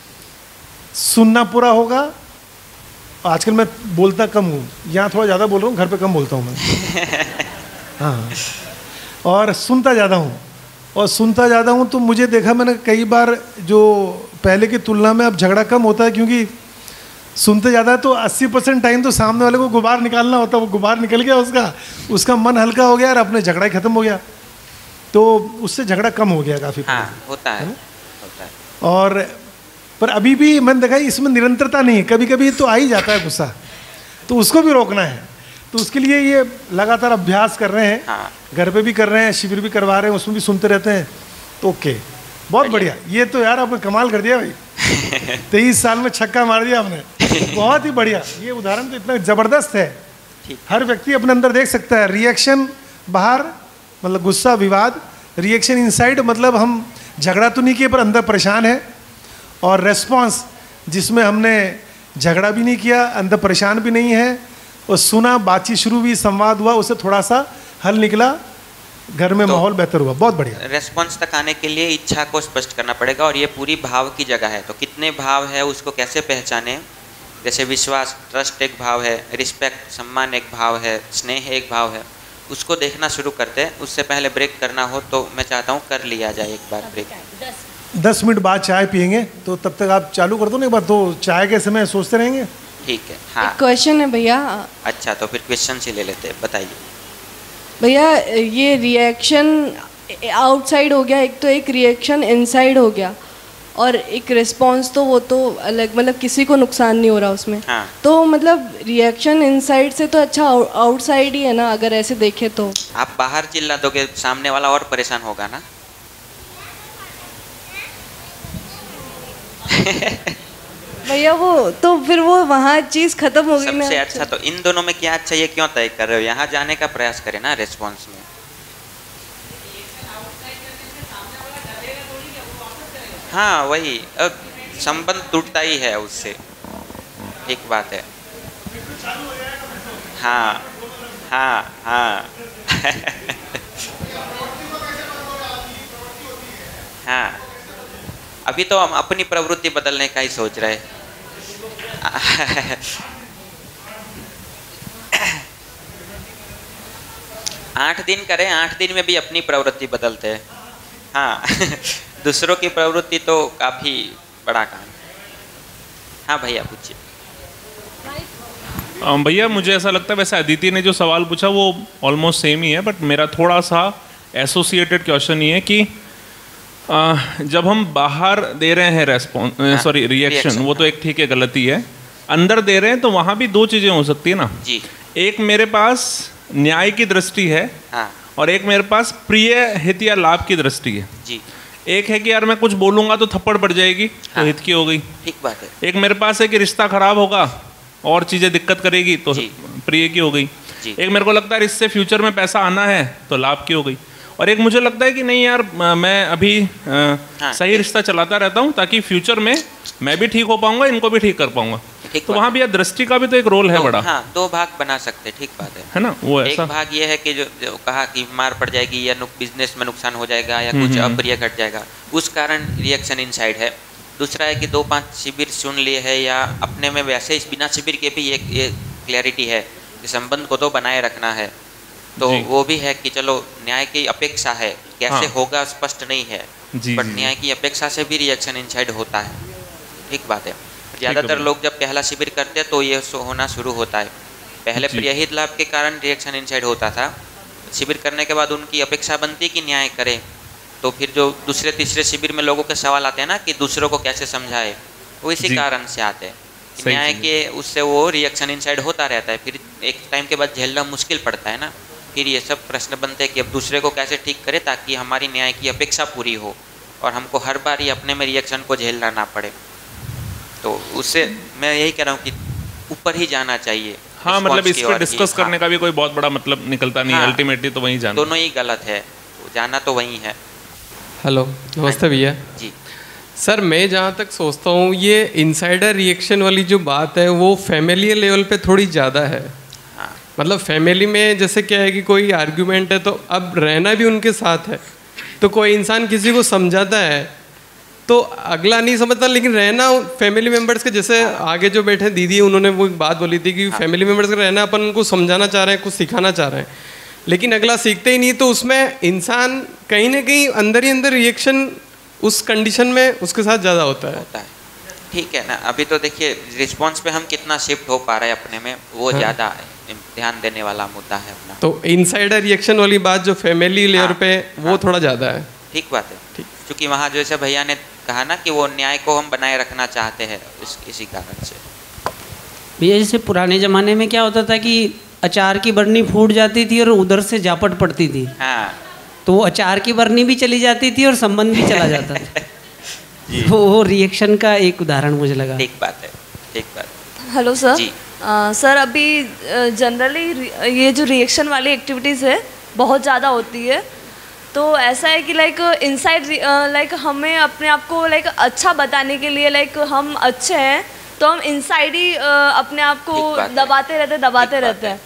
सुनना पूरा होगा। आजकल मैं बोलता कम हूँ, यहाँ थोड़ा ज़्यादा बोल रहा हूँ, घर पे कम बोलता हूँ मैं। हाँ, और सुनता ज़्यादा हूँ, और सुनता ज़्यादा हूँ तो मुझे देखा मैंने कई बार जो पहले की तुलना में अब झगड़ा कम होता है, क्योंकि सुनते ज़्यादा है तो अस्सी परसेंट टाइम तो सामने वाले को गुबार निकालना होता है, वो गुबार निकल गया उसका, उसका मन हल्का हो गया और अपने झगड़ा ही खत्म हो गया, तो उससे झगड़ा कम हो गया काफ़ी। हाँ, होता है, होता है। और पर अभी भी मैंने देखा इसमें निरंतरता नहीं है, कभी कभी तो आ ही जाता है गुस्सा, तो उसको भी रोकना है। तो उसके लिए ये लगातार अभ्यास कर रहे हैं। हाँ। घर पे भी कर रहे हैं, शिविर भी करवा रहे हैं, उसमें भी सुनते रहते हैं, तो ओके बहुत बढ़िया। ये तो यार आपने कमाल कर दिया भाई, तेईस साल में छक्का मार दिया आपने, बहुत ही बढ़िया। ये उदाहरण तो इतना ज़बरदस्त है, हर व्यक्ति अपने अंदर देख सकता है। रिएक्शन बाहर मतलब गुस्सा विवाद, रिएक्शन इनसाइड मतलब हम झगड़ा तो नहीं किए पर अंदर परेशान है, और रेस्पॉन्स जिसमें हमने झगड़ा भी नहीं किया, अंदर परेशान भी नहीं है, और सुना, बातचीत शुरू हुई, संवाद हुआ, उससे थोड़ा सा हल निकला, घर में माहौल बेहतर हुआ। बहुत बढ़िया। रेस्पॉन्स तक आने के लिए इच्छा को स्पष्ट करना पड़ेगा, और ये पूरी भाव की जगह है। तो कितने भाव है उसको कैसे पहचाने? जैसे विश्वास, ट्रस्ट एक भाव है, रिस्पेक्ट, सम्मान एक भाव है, स्नेह एक भाव है, उसको देखना शुरू करते हैं। उससे पहले ब्रेक करना हो तो मैं चाहता हूँ कर लिया जाए एक बार ब्रेक। दस मिनट बाद चाय पियेंगे, तो तब तक आप चालू कर दो ना एक बार, तो चाय के समय सोचते रहेंगे। ठीक है। हाँ, क्वेश्चन है भैया। अच्छा, तो फिर क्वेश्चन से ले लेते हैं, बताइए भैया। ये रिएक्शन आउटसाइड हो गया, एक तो एक रिएक्शन इनसाइड हो गया, और एक रिस्पांस, तो वो तो अलग, मतलब किसी को नुकसान नहीं हो रहा उसमें। हाँ। तो मतलब रिएक्शन इनसाइड से तो अच्छा आउटसाइड ही है ना, अगर ऐसे देखे तो। आप बाहर चिल्ला दोगे, सामने वाला और परेशान होगा ना। भैया वो तो फिर वो वहाँ चीज़ खत्म हो गई ना। सबसे अच्छा तो इन दोनों में क्या अच्छा, ये क्यों तय कर रहे हो? यहाँ जाने का प्रयास करें ना रेस्पॉन्स में। हाँ वही, अब संबंध टूटता ही है उससे, एक बात है। हाँ हाँ हाँ हाँ, अभी तो हम अपनी प्रवृत्ति बदलने का ही सोच रहे हैं। आठ दिन करें, आठ दिन में भी अपनी प्रवृत्ति बदलते हैं। हाँ दूसरों की प्रवृत्ति तो काफी बड़ा काम। हाँ भैया पूछिए। भैया मुझे ऐसा लगता है, वैसे अदिति ने जो सवाल पूछा वो ऑलमोस्ट सेम ही है, बट मेरा थोड़ा सा एसोसिएटेड क्वेश्चन ये है कि आ, जब हम बाहर दे रहे हैं रेस्पॉन्स, सॉरी रिएक्शन, वो तो एक ठीक है गलती है, अंदर दे रहे हैं तो वहाँ भी दो चीज़ें हो सकती है ना जी। एक मेरे पास न्याय की दृष्टि है, हाँ। और एक मेरे पास प्रिय हित या लाभ की दृष्टि है जी। एक है कि यार मैं कुछ बोलूंगा तो थप्पड़ पड़ जाएगी, हाँ। तो हित की हो गई, ठीक बात है। एक मेरे पास है कि रिश्ता खराब होगा और चीज़ें दिक्कत करेगी तो प्रिय की हो गई, एक मेरे को लगता है इससे फ्यूचर में पैसा आना है तो लाभ की हो गई, और एक मुझे लगता है कि नहीं यार मैं अभी आ, हाँ, सही रिश्ता चलाता रहता हूँ ताकि फ्यूचर में मैं भी ठीक हो पाऊंगा, इनको भी ठीक कर पाऊंगा। तो वहाँ भी यार दृष्टि का भी तो एक रोल है बड़ा। हाँ, दो भाग बना सकते, ठीक बात है, है ना। वो ऐसा एक भाग ये है कि जो, जो कहा कि मार पड़ जाएगी या बिजनेस में नुकसान हो जाएगा या कुछ अप्रिय घट जाएगा, उस कारण रिएक्शन इनसाइड है। दूसरा है कि दो पांच शिविर सुन लिए है या अपने में वैसे इस बिना शिविर के भी एक ये क्लैरिटी है कि संबंध को तो बनाए रखना है, तो वो भी है कि चलो न्याय की अपेक्षा है, कैसे हाँ। होगा स्पष्ट नहीं है, बट न्याय की अपेक्षा से भी रिएक्शन इनसाइड होता है, ठीक बात है। ज़्यादातर लोग जब पहला शिविर करते हैं तो ये होना शुरू होता है। पहले प्रियहित लाभ के कारण रिएक्शन इनसाइड होता था, शिविर करने के बाद उनकी अपेक्षा बनती कि न्याय करें, तो फिर जो दूसरे तीसरे शिविर में लोगों के सवाल आते हैं ना कि दूसरों को कैसे समझाए, वो इसी कारण से आते हैं। न्याय के उससे वो रिएक्शन इनसाइड होता रहता है, फिर एक टाइम के बाद झेलना मुश्किल पड़ता है ना, फिर ये सब प्रश्न बनते हैं कि अब दूसरे को कैसे ठीक करें ताकि हमारी न्याय की अपेक्षा पूरी हो और हमको हर बार ही अपने में रिएक्शन को झेलना ना पड़े। तो उससे मैं यही कह रहा हूँ कि ऊपर ही जाना चाहिए। हाँ, मतलब इस पर डिस्कस करने का भी कोई बहुत बड़ा मतलब निकलता नहीं, अल्टीमेटली तो वहीं जाना, दोनों ही गलत है, जाना तो वहीं है। हेलो, नमस्ते भैया जी। सर मैं जहाँ तक सोचता हूँ ये इनसाइडर रिएक्शन वाली जो बात है वो फैमिली लेवल पे थोड़ी ज़्यादा है। हाँ। मतलब फैमिली में जैसे क्या है कि कोई आर्ग्यूमेंट है तो अब रहना भी उनके साथ है, तो कोई इंसान किसी को समझाता है तो अगला नहीं समझता, लेकिन रहना फैमिली मेम्बर्स के, जैसे आगे जो बैठे दीदी उन्होंने वो एक बात बोली थी कि फैमिली मेम्बर्स का रहना अपन उनको समझाना चाह रहे हैं, कुछ सिखाना चाह रहे हैं, लेकिन अगला सीखते ही नहीं, तो उसमें इंसान कहीं ना कहीं अंदर ही अंदर रिएक्शन उस कंडीशन में उसके साथ ज़्यादा होता है। होता है, ठीक है ना। अभी तो देखिए रिस्पॉन्स पे हम कितना शिफ्ट हो पा रहे हैं अपने में, वो हाँ। ज़्यादा ध्यान देने वाला मुद्दा है अपना। तो इनसाइडर रिएक्शन वाली बात जो फैमिली लेयर हाँ, पे वो हाँ, थोड़ा ज़्यादा है। ठीक बात है, ठीक, क्योंकि वहाँ जैसे भैया ने कहा ना कि वो न्याय को हम बनाए रखना चाहते हैं, इस इसी कारण से। भैया जैसे पुराने ज़माने में क्या होता था कि अचार की बरनी फूट जाती थी और उधर से झापट पड़ती थी, हाँ। तो वो अचार की बरनी भी चली जाती थी और संबंध भी चला जाता था। वो वो रिएक्शन का एक उदाहरण मुझे लगा। ठीक बात है, ठीक बात। Hello sir. आ, सर अभी जनरली ये जो रिएक्शन वाली एक्टिविटीज़ है बहुत ज़्यादा होती है, तो ऐसा है कि लाइक इनसाइड लाइक हमें अपने आप को लाइक अच्छा बताने के लिए लाइक हम अच्छे हैं तो हम इनसाइड ही अपने आप को दबाते रहते दबाते रहते हैं,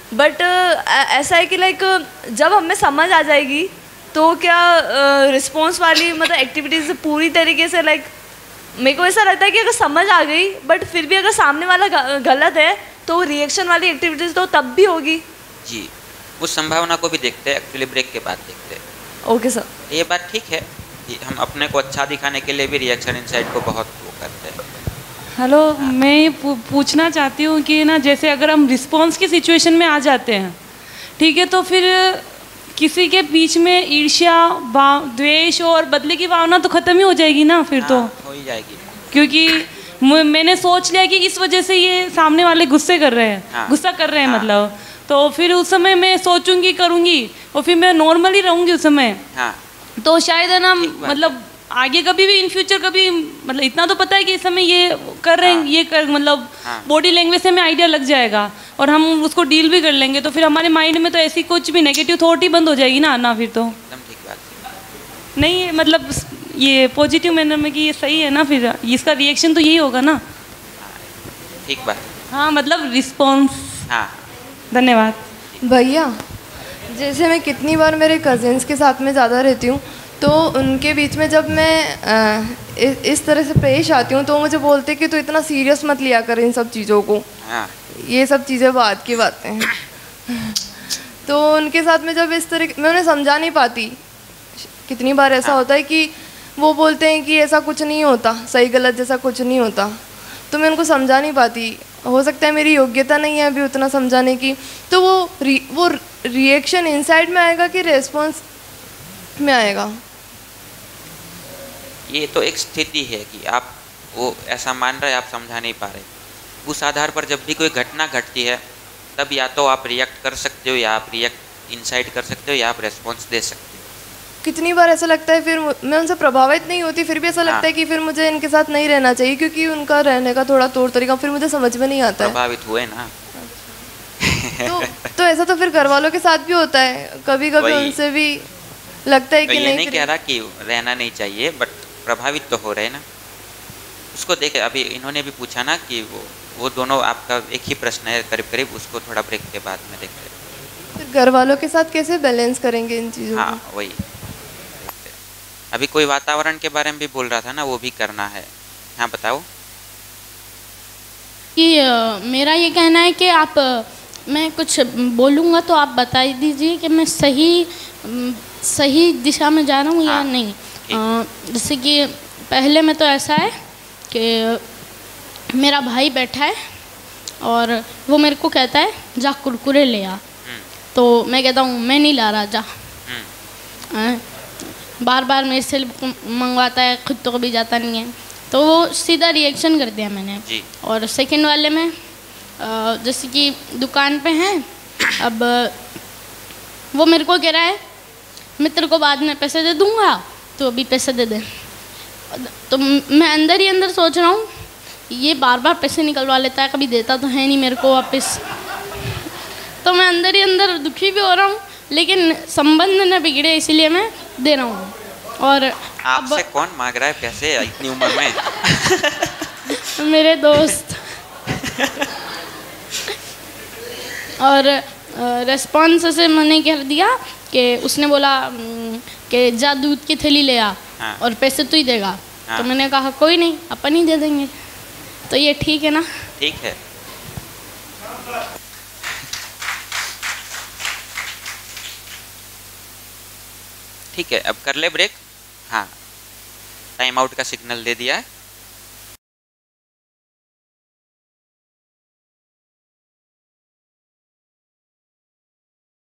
बट ऐसा है कि लाइक जब हमें समझ आ जाएगी तो क्या रिस्पॉन्स वाली मतलब एक्टिविटीज़ पूरी तरीके से लाइक मेरे को ऐसा लगता है कि अगर समझ आ गई बट फिर भी अगर सामने वाला गलत है तो रिएक्शन वाली एक्टिविटीज़ तो तब भी होगी। जी, उस संभावना को भी देखते हैं, एक्चुअली ब्रेक के बाद देखते हैं। ओके सर, ये बात ठीक है कि हम अपने को अच्छा दिखाने के लिए भी रिएक्शन इनसाइड को बहुत वो करते हैं। हेलो, मैं ये पूछना चाहती हूँ कि ना जैसे अगर हम रिस्पॉन्स की सिचुएशन में आ जाते हैं, ठीक है, तो फिर किसी के बीच में ईर्ष्या, द्वेष और बदले की भावना तो ख़त्म ही हो जाएगी ना फिर। हाँ, तो हो ही जाएगी, क्योंकि मैंने सोच लिया कि इस वजह से ये सामने वाले गुस्से कर रहे हैं। हाँ, गुस्सा कर रहे हैं। हाँ, मतलब तो फिर उस समय मैं सोचूंगी, करूँगी और फिर मैं नॉर्मली रहूँगी उस समय। हाँ, तो शायद है ना, मतलब आगे कभी भी इन फ्यूचर कभी मतलब इतना तो पता है कि इस समय ये कर रहे हैं। हाँ, ये कर मतलब हाँ, बॉडी लैंग्वेज से हमें आइडिया लग जाएगा और हम उसको डील भी कर लेंगे। तो फिर हमारे माइंड में तो ऐसी कुछ भी नेगेटिव थॉट ही बंद हो जाएगी ना आना फिर। तो एकदम ठीक बात नहीं, मतलब ये पॉजिटिव मैनर में कि ये सही है ना, फिर इसका रिएक्शन तो यही होगा ना। ठीक बात। हाँ, मतलब रिस्पॉन्स। हाँ, धन्यवाद। भैया, जैसे मैं कितनी बार मेरे कज़िन्स के साथ में ज़्यादा रहती हूँ तो उनके बीच में जब मैं आ, इस तरह से पेश आती हूँ तो मुझे बोलते कि तू तो इतना सीरियस मत लिया कर इन सब चीज़ों को। हाँ, ये सब चीज़ें बाद की बातें हैं। तो उनके साथ में जब इस तरह मैं उन्हें समझा नहीं पाती, कितनी बार ऐसा होता है कि वो बोलते हैं कि ऐसा कुछ नहीं होता, सही गलत जैसा कुछ नहीं होता, तो मैं उनको समझा नहीं पाती। हो सकता है मेरी योग्यता नहीं है अभी उतना समझाने की। तो वो रि, वो रिएक्शन इनसाइड में आएगा कि रेस्पॉन्स में आएगा? ये तो एक स्थिति है कि आप वो ऐसा मान रहे हैं, आप समझा नहीं पा रहे। उस आधार पर जब भी कोई घटना घटती है तब या तो आप रिएक्ट कर सकते हो या आप रिएक्ट इनसाइड कर सकते हो या आप रेस्पॉन्स दे सकते हो। कितनी बार ऐसा लगता है, फिर मैं उनसे प्रभावित नहीं होती, फिर भी ऐसा लगता है कि फिर मुझे इनके साथ नहीं रहना चाहिए क्योंकि उनका रहने का थोड़ा तौर तरीका फिर मुझे समझ में नहीं आता है। प्रभावित हुए ना। तो, तो ऐसा तो फिर घर वालों के साथ भी होता है, कभी कभी उनसे भी लगता है कि तो नहीं। नहीं कह रहा कि रहना नहीं चाहिए, बट प्रभावित तो हो रहे ना। उसको देखे, अभी इन्होंने भी पूछा ना कि वो वो दोनों आपका एक ही प्रश्न है करीब करीब, उसको थोड़ा ब्रेक के बाद में देखते हैं। फिर घर वालों के साथ कैसे बैलेंस करेंगे इन चीज़ों को? हाँ, वही। अभी कोई वातावरण के बारे में भी बोल रहा था ना, वो भी करना है। हाँ, बताओ। कि मेरा ये कहना है कि आप, मैं कुछ बोलूँगा तो आप बता दीजिए कि मैं सही सही दिशा में जा रहा हूँ या नहीं। जैसे कि पहले में तो ऐसा है कि मेरा भाई बैठा है और वो मेरे को कहता है जा कुरकुरे ले आ, तो मैं कहता हूँ मैं नहीं ला रहा, जा। बार बार मेरे से मंगवाता है, खुद तो कभी जाता नहीं है, तो वो सीधा रिएक्शन कर दिया मैंने। और सेकंड वाले में जैसे कि दुकान पे हैं, अब वो मेरे को कह रहा है मैं तेरे को बाद में पैसे दे दूँगा, तो अभी पैसे दे दे। तो मैं अंदर ही अंदर सोच रहा हूँ ये बार बार पैसे निकलवा लेता है, कभी देता तो है नहीं मेरे को वापस। तो मैं अंदर ही अंदर दुखी भी हो रहा हूँ, लेकिन संबंध न बिगड़े इसलिए मैं दे रहा हूँ। और आपसे कौन मांग रहा है पैसे इतनी उम्र में? मेरे दोस्त। और रेस्पॉन्स से मैंने कह दिया कि उसने बोला कि जा दूध की थैली ले आ। हाँ। और पैसे तू ही देगा। हाँ। तो मैंने कहा कोई नहीं, अपन ही दे देंगे। तो ये ठीक है ना? ठीक है। ठीक है, अब कर ले ब्रेक। हाँ, टाइम आउट का सिग्नल दे दिया है।